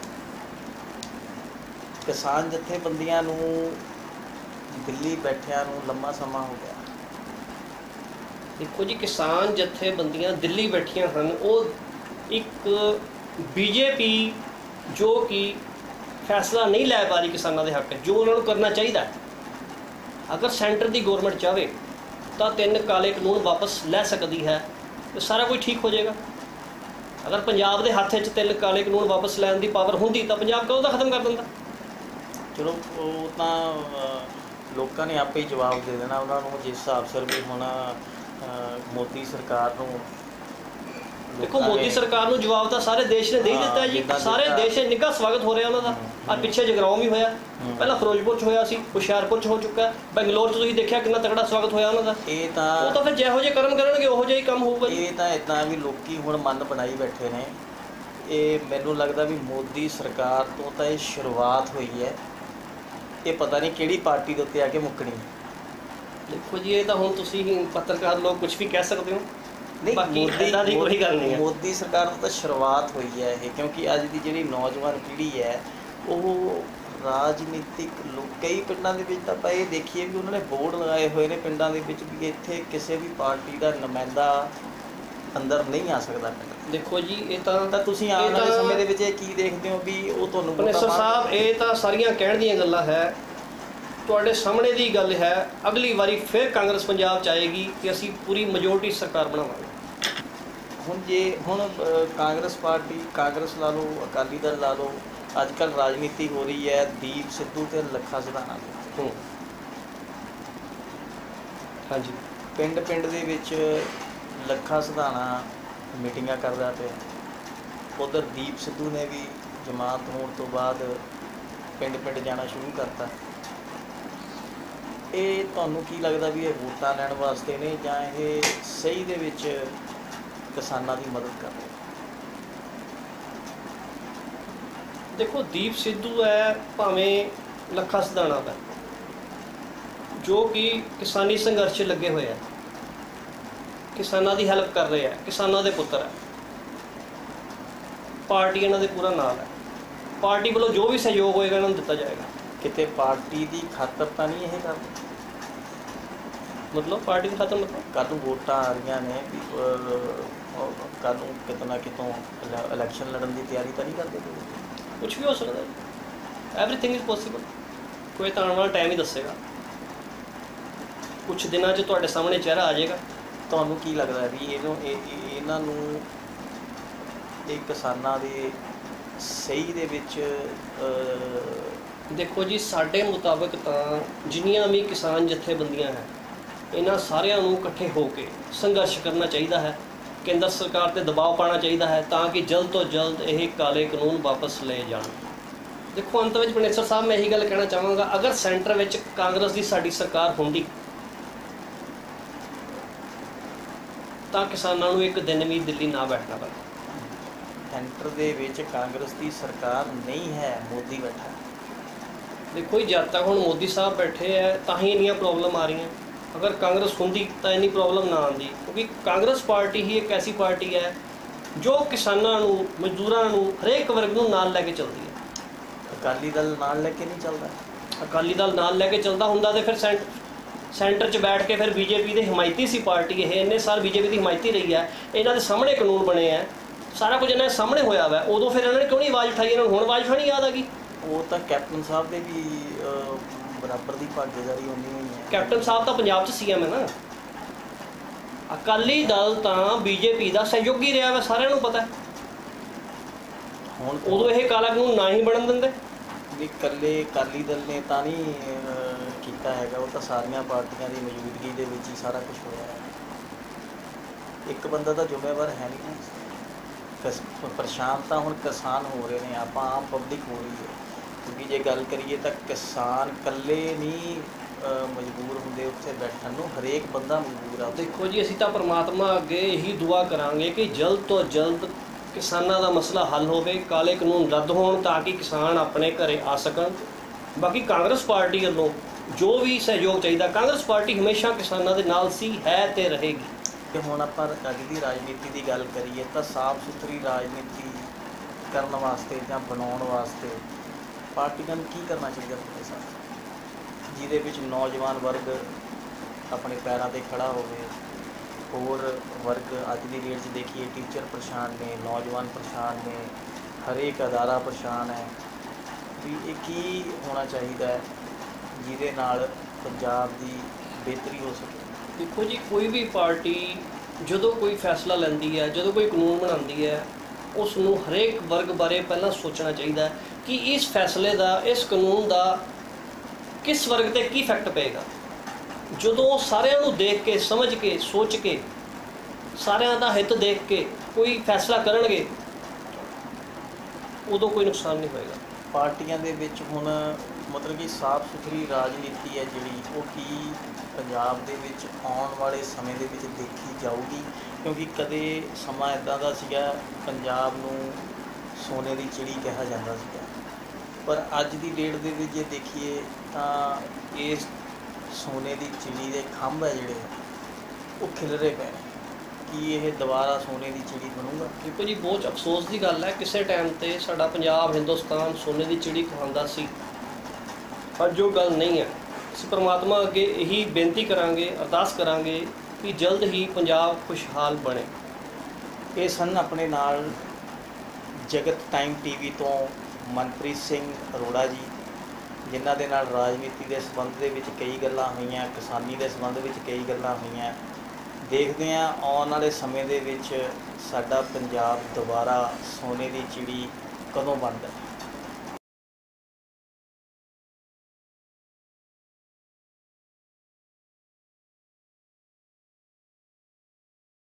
ਕਿਸਾਨ ਜਥੇਬੰਦੀਆਂ ਨੂੰ ਦਿੱਲੀ ਬੈਠਿਆਂ ਨੂੰ ਲੰਮਾ ਸਮਾਂ ਹੋ ਗਿਆ। ਦੇਖੋ ਜੀ, ਕਿਸਾਨ ਜਥੇਬੰਦੀਆਂ ਦਿੱਲੀ ਬੈਠੀਆਂ ਹਨ, ਉਹ ਇੱਕ ਬੀਜੇਪੀ ਜੋ ਕਿ ਫੈਸਲਾ ਨਹੀਂ ਲੈ ਪਾ ਰਹੀ ਕਿਸਾਨਾਂ ਦੇ ਹੱਕ, ਜੋ ਉਹਨਾਂ ਨੂੰ ਕਰਨਾ ਚਾਹੀਦਾ। ਅਗਰ ਸੈਂਟਰ ਦੀ ਗੌਰਮੈਂਟ ਚਾਹਵੇ ਤਾਂ 3 ਕਾਲੇ ਕਾਨੂੰਨ ਵਾਪਸ ਲੈ ਸਕਦੀ ਹੈ ਤੇ ਸਾਰਾ ਕੁਝ ਠੀਕ ਹੋ ਜਾਏਗਾ। ਅਗਰ ਪੰਜਾਬ ਦੇ ਹੱਥ ਵਿੱਚ 3 ਕਾਲੇ ਕਾਨੂੰਨ ਵਾਪਸ ਲੈਣ ਦੀ ਪਾਵਰ ਹੁੰਦੀ ਤਾਂ ਪੰਜਾਬ ਕਦੋਂ ਦਾ ਖਤਮ ਕਰ ਦਿੰਦਾ। ਚਲੋ, ਉਹ ਤਾਂ ਲੋਕਾਂ ਨੇ ਆਪੇ ਹੀ ਜਵਾਬ ਦੇ ਦੇਣਾ ਉਹਨਾਂ ਨੂੰ, ਜਿਸ ਹਿਸਾਬ ਸਿਰ ਵੀ ਹੁਣ ਮੋਦੀ ਸਰਕਾਰ ਨੂੰ। ਦੇਖੋ, ਮੋਦੀ ਸਰਕਾਰ ਨੂੰ ਜਵਾਬ ਤਾਂ ਸਾਰੇ ਦੇਸ਼ ਨੇ ਦੇ ਹੀ ਦਿੱਤਾ ਜੀ। ਸਾਰੇ ਦੇਸ਼ 'ਚ ਨਿੱਘਾ ਸਵਾਗਤ ਹੋ ਰਿਹਾ ਉਹਨਾਂ ਦਾ। ਆ ਪਿੱਛੇ ਜਗਰਾਓਂ ਵੀ ਹੋਇਆ, ਪਹਿਲਾਂ ਫਿਰੋਜ਼ਪੁਰ 'ਚ ਹੋਇਆ ਸੀ, ਹੁਸ਼ਿਆਰਪੁਰ 'ਚ ਹੋ ਚੁੱਕਾ, ਬੰਗਲੌਰ 'ਚ ਤੁਸੀਂ ਦੇਖਿਆ ਕਿੰਨਾ ਤਕੜਾ ਸਵਾਗਤ ਹੋਇਆ ਉਹਨਾਂ ਦਾ। ਉਹ ਤਾਂ ਫਿਰ ਜਿਹੋ ਜਿਹੇ ਕਰਮ ਕਰਨਗੇ ਉਹੋ ਜਿਹਾ ਹੀ ਕੰਮ ਹੋਊਗਾ। ਇਹ ਤਾਂ ਇੱਦਾਂ ਵੀ ਲੋਕੀ ਹੁਣ ਮਨ ਬਣਾਈ ਬੈਠੇ ਨੇ। ਇਹ ਮੈਨੂੰ ਲੱਗਦਾ ਵੀ ਮੋਦੀ ਸਰਕਾਰ ਤੋਂ ਤਾਂ ਇਹ ਸ਼ੁਰੂਆਤ ਹੋਈ ਹੈ, ਇਹ ਪਤਾ ਨਹੀਂ ਕਿਹੜੀ ਪਾਰਟੀ ਦੇ ਉੱਤੇ ਆ ਕੇ ਮੁੱਕਣੀ। ਦੇਖੋ ਜੀ, ਇਹ ਤਾਂ ਹੁਣ ਤੁਸੀਂ ਪੱਤਰਕਾਰ ਲੋਕ ਕੁਝ ਵੀ ਕਹਿ ਸਕਦੇ ਹੋ। ਨਹੀਂ, ਬਾਕੀ ਇੱਦਾਂ ਦੀ ਕੋਈ ਗੱਲ ਨਹੀਂ ਹੈ। ਮੋਦੀ ਸਰਕਾਰ ਤੋਂ ਤਾਂ ਸ਼ੁਰੂਆਤ ਹੋਈ ਹੈ ਇਹ, ਕਿਉਂਕਿ ਅੱਜ ਦੀ ਜਿਹੜੀ ਨੌਜਵਾਨ ਪੀੜ੍ਹੀ ਹੈ ਉਹ ਰਾਜਨੀਤਿਕ ਲੋਕ ਕਈ ਪਿੰਡਾਂ ਦੇ ਵਿੱਚ ਤਾਂ ਆਪਾਂ ਇਹ ਦੇਖੀਏ ਵੀ ਉਹਨਾਂ ਨੇ ਬੋਰਡ ਲਗਾਏ ਹੋਏ ਨੇ ਪਿੰਡਾਂ ਦੇ ਵਿੱਚ ਵੀ ਇੱਥੇ ਕਿਸੇ ਵੀ ਪਾਰਟੀ ਦਾ ਨੁਮਾਇੰਦਾ ਅੰਦਰ ਨਹੀਂ ਆ ਸਕਦਾ ਪਿੰਡ। ਦੇਖੋ ਜੀ ਇਹ ਤਾਂ ਤੁਸੀਂ ਆਉਣ ਵਾਲੇ ਸਮੇਂ ਦੇ ਵਿੱਚ ਇਹ ਕੀ ਦੇਖਦੇ ਹੋ ਵੀ ਉਹ ਤੁਹਾਨੂੰ ਪਨੇਸਰ ਸਾਹਿਬ ਇਹ ਤਾਂ ਸਾਰੀਆਂ ਕਹਿਣ ਦੀਆਂ ਗੱਲਾਂ ਹੈ, ਤੁਹਾਡੇ ਸਾਹਮਣੇ ਦੀ ਗੱਲ ਹੈ। ਅਗਲੀ ਵਾਰੀ ਫਿਰ ਕਾਂਗਰਸ ਪੰਜਾਬ 'ਚ ਆਏਗੀ ਕਿ ਅਸੀਂ ਪੂਰੀ ਮੈਜੋਰਟੀ ਸਰਕਾਰ ਬਣਾਵਾਂਗੇ। ਹੁਣ ਕਾਂਗਰਸ ਪਾਰਟੀ, ਕਾਂਗਰਸ ਲਾ ਲਓ, ਅਕਾਲੀ ਦਲ ਲਾ ਲਓ, ਅੱਜ ਕੱਲ੍ਹ ਰਾਜਨੀਤੀ ਹੋ ਰਹੀ ਹੈ ਦੀਪ ਸਿੱਧੂ ਤੇ ਲੱਖਾ ਸਿਧਾਣਾ ਦੀ। ਹਾਂਜੀ, ਪਿੰਡ ਪਿੰਡ ਦੇ ਵਿੱਚ ਲੱਖਾ ਸਿਧਾਣਾ ਮੀਟਿੰਗਾਂ ਕਰਦਾ ਪਿਆ, ਉੱਧਰ ਦੀਪ ਸਿੱਧੂ ਨੇ ਵੀ ਜਮਾਤ ਹੋਣ ਤੋਂ ਬਾਅਦ ਪਿੰਡ ਪਿੰਡ ਜਾਣਾ ਸ਼ੁਰੂ ਕਰਤਾ। ਇਹ ਤੁਹਾਨੂੰ ਕੀ ਲੱਗਦਾ ਵੀ ਇਹ ਵੋਟਾਂ ਲੈਣ ਵਾਸਤੇ ਨੇ ਜਾਂ ਇਹ ਸਹੀ ਦੇ ਵਿੱਚ ਕਿਸਾਨਾਂ ਦੀ ਮਦਦ ਕਰ ਰਹੇ? ਦੇਖੋ ਦੀਪ ਸਿੱਧੂ ਹੈ ਭਾਵੇਂ ਲੱਖਾ ਸਿਧਾਣਾ ਹੈ, ਜੋ ਕਿ ਕਿਸਾਨੀ ਸੰਘਰਸ਼ 'ਚ ਲੱਗੇ ਹੋਏ ਆ, ਕਿਸਾਨਾਂ ਦੀ ਹੈਲਪ ਕਰ ਰਹੇ ਆ, ਕਿਸਾਨਾਂ ਦੇ ਪੁੱਤਰ ਹੈ, ਪਾਰਟੀ ਇਹਨਾਂ ਦੇ ਪੂਰਾ ਨਾਲ ਹੈ, ਪਾਰਟੀ ਵੱਲੋਂ ਜੋ ਵੀ ਸਹਿਯੋਗ ਹੋਏਗਾ ਇਹਨਾਂ ਨੂੰ ਦਿੱਤਾ ਜਾਏਗਾ। ਕਿਤੇ ਪਾਰਟੀ ਦੀ ਖਾਤਰ ਤਾਂ ਨਹੀਂ ਇਹ ਕਰਦੇ? ਮਤਲਬ ਪਾਰਟੀ ਦੀ ਖਾਤਰ ਮਤਲਬ ਕੱਲ੍ਹ ਨੂੰ ਵੋਟਾਂ ਆ ਰਹੀਆਂ ਨੇ ਵੀ ਕੱਲ੍ਹ ਨੂੰ ਕਿਤੇ ਨਾ ਕਿਤੋਂ ਇਲੈਕਸ਼ਨ ਲੜਨ ਦੀ ਤਿਆਰੀ ਤਾਂ ਨਹੀਂ ਕਰਦੇ? ਕੁਛ ਵੀ ਹੋ ਸਕਦਾ ਹੈ, ਐਵਰੀਥਿੰਗ ਇਜ਼ ਪੋਸੀਬਲ। ਕੋਈ ਤਾਂ ਆਉਣ ਵਾਲਾ ਟਾਈਮ ਹੀ ਦੱਸੇਗਾ, ਕੁਛ ਦਿਨਾਂ 'ਚ ਤੁਹਾਡੇ ਸਾਹਮਣੇ ਚਿਹਰਾ ਆ ਜਾਏਗਾ। ਤੁਹਾਨੂੰ ਕੀ ਲੱਗਦਾ ਵੀ ਇਹਨਾਂ ਨੂੰ ਇਹ ਕਿਸਾਨਾਂ ਦੇ ਸਹੀ ਦੇ ਵਿੱਚ? ਦੇਖੋ ਜੀ ਸਾਡੇ ਮੁਤਾਬਕ ਤਾਂ ਜਿੰਨੀਆਂ ਵੀ ਕਿਸਾਨ ਜਥੇਬੰਦੀਆਂ ਹੈ ਇਹਨਾਂ ਸਾਰਿਆਂ ਨੂੰ ਇਕੱਠੇ ਹੋ ਕੇ ਸੰਘਰਸ਼ ਕਰਨਾ ਚਾਹੀਦਾ ਹੈ, ਕੇਂਦਰ ਸਰਕਾਰ 'ਤੇ ਦਬਾਅ ਪਾਉਣਾ ਚਾਹੀਦਾ ਹੈ ਤਾਂ ਕਿ ਜਲਦ ਤੋਂ ਜਲਦ ਇਹ ਕਾਲੇ ਕਾਨੂੰਨ ਵਾਪਸ ਲਏ ਜਾਣ। ਦੇਖੋ ਅੰਤ ਵਿੱਚ ਪਨੇਸਰ ਸਾਹਿਬ ਮੈਂ ਇਹੀ ਗੱਲ ਕਹਿਣਾ ਚਾਹਾਂਗਾ, ਅਗਰ ਸੈਂਟਰ ਵਿੱਚ ਕਾਂਗਰਸ ਦੀ ਸਾਡੀ ਸਰਕਾਰ ਹੁੰਦੀ ਤਾਂ ਕਿਸਾਨਾਂ ਨੂੰ ਇੱਕ ਦਿਨ ਵੀ ਦਿੱਲੀ ਨਾ ਬੈਠਣਾ ਪੈਂਦਾ। ਸੈਂਟਰ ਦੇ ਵਿੱਚ ਕਾਂਗਰਸ ਦੀ ਸਰਕਾਰ ਨਹੀਂ ਹੈ, ਮੋਦੀ ਬੈਠਾ। ਦੇਖੋ ਜੀ ਜਦ ਤੱਕ ਹੁਣ ਮੋਦੀ ਸਾਹਿਬ ਬੈਠੇ ਹੈ ਤਾਂ ਹੀ ਇੰਨੀਆਂ ਪ੍ਰੋਬਲਮ ਆ ਰਹੀਆਂ। ਅਗਰ ਕਾਂਗਰਸ ਹੁੰਦੀ ਤਾਂ ਇੰਨੀ ਪ੍ਰੋਬਲਮ ਨਾ ਆਉਂਦੀ, ਕਿਉਂਕਿ ਕਾਂਗਰਸ ਪਾਰਟੀ ਹੀ ਇੱਕ ਐਸੀ ਪਾਰਟੀ ਹੈ ਜੋ ਕਿਸਾਨਾਂ ਨੂੰ, ਮਜ਼ਦੂਰਾਂ ਨੂੰ, ਹਰੇਕ ਵਰਗ ਨੂੰ ਨਾਲ ਲੈ ਕੇ ਚੱਲਦੀ ਹੈ। ਅਕਾਲੀ ਦਲ ਨਾਲ ਲੈ ਕੇ ਨਹੀਂ ਚੱਲਦਾ? ਅਕਾਲੀ ਦਲ ਨਾਲ ਲੈ ਕੇ ਚੱਲਦਾ ਹੁੰਦਾ ਤੇ ਫਿਰ ਸੈਂਟਰ 'ਚ ਬੈਠ ਕੇ ਫਿਰ ਬੀਜੇਪੀ ਦੇ ਹਮਾਇਤੀ ਸੀ ਪਾਰਟੀ। ਇਹ ਇੰਨੇ ਸਾਲ ਬੀਜੇਪੀ ਦੀ ਹਮਾਇਤੀ ਰਹੀ ਹੈ, ਇਹਨਾਂ ਦੇ ਸਾਹਮਣੇ ਕਾਨੂੰਨ ਬਣੇ ਹੈ, ਸਾਰਾ ਕੁਝ ਇਹਨਾਂ ਦੇ ਸਾਹਮਣੇ ਹੋਇਆ ਵਾ, ਉਦੋਂ ਫਿਰ ਇਹਨਾਂ ਨੇ ਕਿਉਂ ਨਹੀਂ ਆਵਾਜ਼ ਉਠਾਈ? ਇਹਨਾਂ ਨੂੰ ਹੁਣ ਆਵਾਜ਼ ਉਠਾਉਣੀ ਯਾਦ ਆ ਗਈ? ਉਹ ਤਾਂ ਕੈਪਟਨ ਸਾਹਿਬ ਦੇ ਵੀ ਬਰਾਬਰ ਦੀ ਭਾਗੀਦਾਰੀ ਹੁੰਦੀ ਹੋਈ ਹੈ। ਕੈਪਟਨ ਸਾਹਿਬ ਤਾਂ ਪੰਜਾਬ 'ਚ ਸੀਐਮ ਹੈ ਨਾ। ਅਕਾਲੀ ਦਲ ਤਾਂ ਬੀਜੇਪੀ ਦਾ ਸਹਿਯੋਗੀ ਰਿਹਾ ਵਾ, ਸਾਰਿਆਂ ਨੂੰ ਪਤਾ। ਹੁਣ ਉਦੋਂ ਇਹ ਕਾਲਾ ਕਾਨੂੰਨ ਨਾ ਹੀ ਬਣਨ ਦਿੰਦੇ। ਵੀ ਇਕੱਲੇ ਅਕਾਲੀ ਦਲ ਨੇ ਤਾਂ ਨਹੀਂ ਕੀਤਾ ਹੈਗਾ, ਉਹ ਤਾਂ ਸਾਰੀਆਂ ਪਾਰਟੀਆਂ ਦੀ ਮੌਜੂਦਗੀ ਦੇ ਵਿੱਚ ਹੀ ਸਾਰਾ ਕੁਝ ਹੋਇਆ ਹੈ। ਇੱਕ ਬੰਦਾ ਤਾਂ ਜ਼ਿੰਮੇਵਾਰ ਹੈ ਨਹੀਂ। ਪਰੇਸ਼ਾਨ ਤਾਂ ਹੁਣ ਕਿਸਾਨ ਹੋ ਰਹੇ ਨੇ, ਆਪਾਂ ਆਮ ਪਬਲਿਕ ਹੋ ਰਹੀ ਹੈ। ਕਿਉਂਕਿ ਜੇ ਗੱਲ ਕਰੀਏ ਤਾਂ ਕਿਸਾਨ ਇਕੱਲੇ ਨਹੀਂ ਮਜਬੂਰ ਹੁੰਦੇ ਉੱਥੇ ਬੈਠਣ ਨੂੰ, ਹਰੇਕ ਬੰਦਾ ਮਜਬੂਰ ਆ। ਦੇਖੋ ਜੀ ਅਸੀਂ ਤਾਂ ਪਰਮਾਤਮਾ ਅੱਗੇ ਇਹੀ ਦੁਆ ਕਰਾਂਗੇ ਕਿ ਜਲਦ ਤੋਂ ਜਲਦ ਕਿਸਾਨਾਂ ਦਾ ਮਸਲਾ ਹੱਲ ਹੋਵੇ, ਕਾਲੇ ਕਾਨੂੰਨ ਰੱਦ ਹੋਣ ਤਾਂ ਕਿ ਕਿਸਾਨ ਆਪਣੇ ਘਰੇ ਆ ਸਕਣ। ਬਾਕੀ ਕਾਂਗਰਸ ਪਾਰਟੀ ਵੱਲੋਂ ਜੋ ਵੀ ਸਹਿਯੋਗ ਚਾਹੀਦਾ, ਕਾਂਗਰਸ ਪਾਰਟੀ ਹਮੇਸ਼ਾ ਕਿਸਾਨਾਂ ਦੇ ਨਾਲ ਸੀ, ਹੈ ਤੇ ਰਹੇਗੀ। ਤੇ ਹੁਣ ਆਪਾਂ ਅੱਜ ਦੀ ਰਾਜਨੀਤੀ ਦੀ ਗੱਲ ਕਰੀਏ ਤਾਂ ਸਾਫ਼ ਸੁਥਰੀ ਰਾਜਨੀਤੀ ਕਰਨ ਵਾਸਤੇ ਜਾਂ ਬਣਾਉਣ ਵਾਸਤੇ ਪਾਰਟੀਆਂ ਨੂੰ ਕੀ ਕਰਨਾ ਚਾਹੀਦਾ ਤੁਹਾਡੇ ਸਾਥ, ਜਿਹਦੇ ਵਿੱਚ ਨੌਜਵਾਨ ਵਰਗ ਆਪਣੇ ਪੈਰਾਂ 'ਤੇ ਖੜਾ ਹੋਵੇ? ਹੋਰ ਵਰਗ ਅੱਜ ਦੀ ਡੇਟ 'ਚ ਦੇਖੀਏ ਟੀਚਰ ਪਰੇਸ਼ਾਨ ਨੇ, ਨੌਜਵਾਨ ਪਰੇਸ਼ਾਨ ਨੇ, ਹਰੇਕ ਅਦਾਰਾ ਪਰੇਸ਼ਾਨ ਹੈ। ਵੀ ਇਹ ਕੀ ਹੋਣਾ ਚਾਹੀਦਾ ਹੈ ਜਿਹਦੇ ਨਾਲ ਪੰਜਾਬ ਦੀ ਬਿਹਤਰੀ ਹੋ ਸਕੇ? ਦੇਖੋ ਜੀ ਕੋਈ ਵੀ ਪਾਰਟੀ ਜਦੋਂ ਕੋਈ ਫੈਸਲਾ ਲੈਂਦੀ ਹੈ, ਜਦੋਂ ਕੋਈ ਕਾਨੂੰਨ ਬਣਾਉਂਦੀ ਹੈ, ਉਸ ਨੂੰ ਹਰੇਕ ਵਰਗ ਬਾਰੇ ਪਹਿਲਾਂ ਸੋਚਣਾ ਚਾਹੀਦਾ ਕਿ ਇਸ ਫੈਸਲੇ ਦਾ, ਇਸ ਕਾਨੂੰਨ ਦਾ ਕਿਸ ਵਰਗ 'ਤੇ ਕੀ ਇਫੈਕਟ ਪਏਗਾ। ਜਦੋਂ ਸਾਰਿਆਂ ਨੂੰ ਦੇਖ ਕੇ, ਸਮਝ ਕੇ, ਸੋਚ ਕੇ, ਸਾਰਿਆਂ ਦਾ ਹਿੱਤ ਦੇਖ ਕੇ ਕੋਈ ਫੈਸਲਾ ਕਰਨਗੇ ਉਦੋਂ ਕੋਈ ਨੁਕਸਾਨ ਨਹੀਂ ਹੋਏਗਾ। ਪਾਰਟੀਆਂ ਦੇ ਵਿੱਚ ਹੁਣ ਮਤਲਬ ਕਿ ਸਾਫ਼ ਸੁਥਰੀ ਰਾਜਨੀਤੀ ਹੈ ਜਿਹੜੀ, ਉਹ ਕੀ ਪੰਜਾਬ ਦੇ ਵਿੱਚ ਆਉਣ ਵਾਲੇ ਸਮੇਂ ਦੇ ਵਿੱਚ ਦੇਖੀ ਜਾਊਗੀ? ਕਿਉਂਕਿ ਕਦੇ ਸਮਾਂ ਇੱਦਾਂ ਦਾ ਸੀਗਾ ਪੰਜਾਬ ਨੂੰ ਸੋਨੇ ਦੀ ਚਿੜੀ ਕਿਹਾ ਜਾਂਦਾ ਸੀਗਾ, ਪਰ ਅੱਜ ਦੀ ਡੇਟ ਦੇ ਵਿੱਚ ਜੇ ਦੇਖੀਏ ਤਾਂ ਇਸ ਸੋਨੇ ਦੀ ਚਿੜੀ ਦੇ ਖੰਭ ਹੈ ਜਿਹੜੇ ਉਹ ਖਿਲਰੇ ਪਏ ਨੇ। ਕੀ ਇਹ ਦੁਬਾਰਾ ਸੋਨੇ ਦੀ ਚਿੜੀ ਬਣੂਗਾ? ਦੇਖੋ ਜੀ ਬਹੁਤ ਅਫਸੋਸ ਦੀ ਗੱਲ ਹੈ, ਕਿਸੇ ਟਾਈਮ 'ਤੇ ਸਾਡਾ ਪੰਜਾਬ, ਹਿੰਦੁਸਤਾਨ ਸੋਨੇ ਦੀ ਚਿੜੀ ਕਹਾਉਂਦਾ ਸੀ, ਪਰ ਜੋ ਗੱਲ ਨਹੀਂ ਹੈ, ਅਸੀਂ ਪਰਮਾਤਮਾ ਅੱਗੇ ਇਹੀ ਬੇਨਤੀ ਕਰਾਂਗੇ, ਅਰਦਾਸ ਕਰਾਂਗੇ ਕਿ ਜਲਦ ਹੀ ਪੰਜਾਬ ਖੁਸ਼ਹਾਲ ਬਣੇ। ਇਹ ਸਨ ਆਪਣੇ ਨਾਲ ਜਗਤ ਟਾਈਮ ਟੀਵੀ ਤੋਂ ਮਨਪ੍ਰੀਤ ਸਿੰਘ ਅਰੋੜਾ ਜੀ, ਜਿਨ੍ਹਾਂ ਦੇ ਨਾਲ ਰਾਜਨੀਤੀ ਦੇ ਸੰਬੰਧ ਦੇ ਵਿੱਚ ਕਈ ਗੱਲਾਂ ਹੋਈਆਂ, ਕਿਸਾਨੀ ਦੇ ਸੰਬੰਧ ਵਿੱਚ ਕਈ ਗੱਲਾਂ ਹੋਈਆਂ। ਦੇਖਦੇ ਹਾਂ ਆਉਣ ਵਾਲੇ ਸਮੇਂ ਦੇ ਵਿੱਚ ਸਾਡਾ ਪੰਜਾਬ ਦੁਬਾਰਾ ਸੋਨੇ ਦੀ ਚਿੜੀ ਕਦੋਂ ਬਣਦਾ।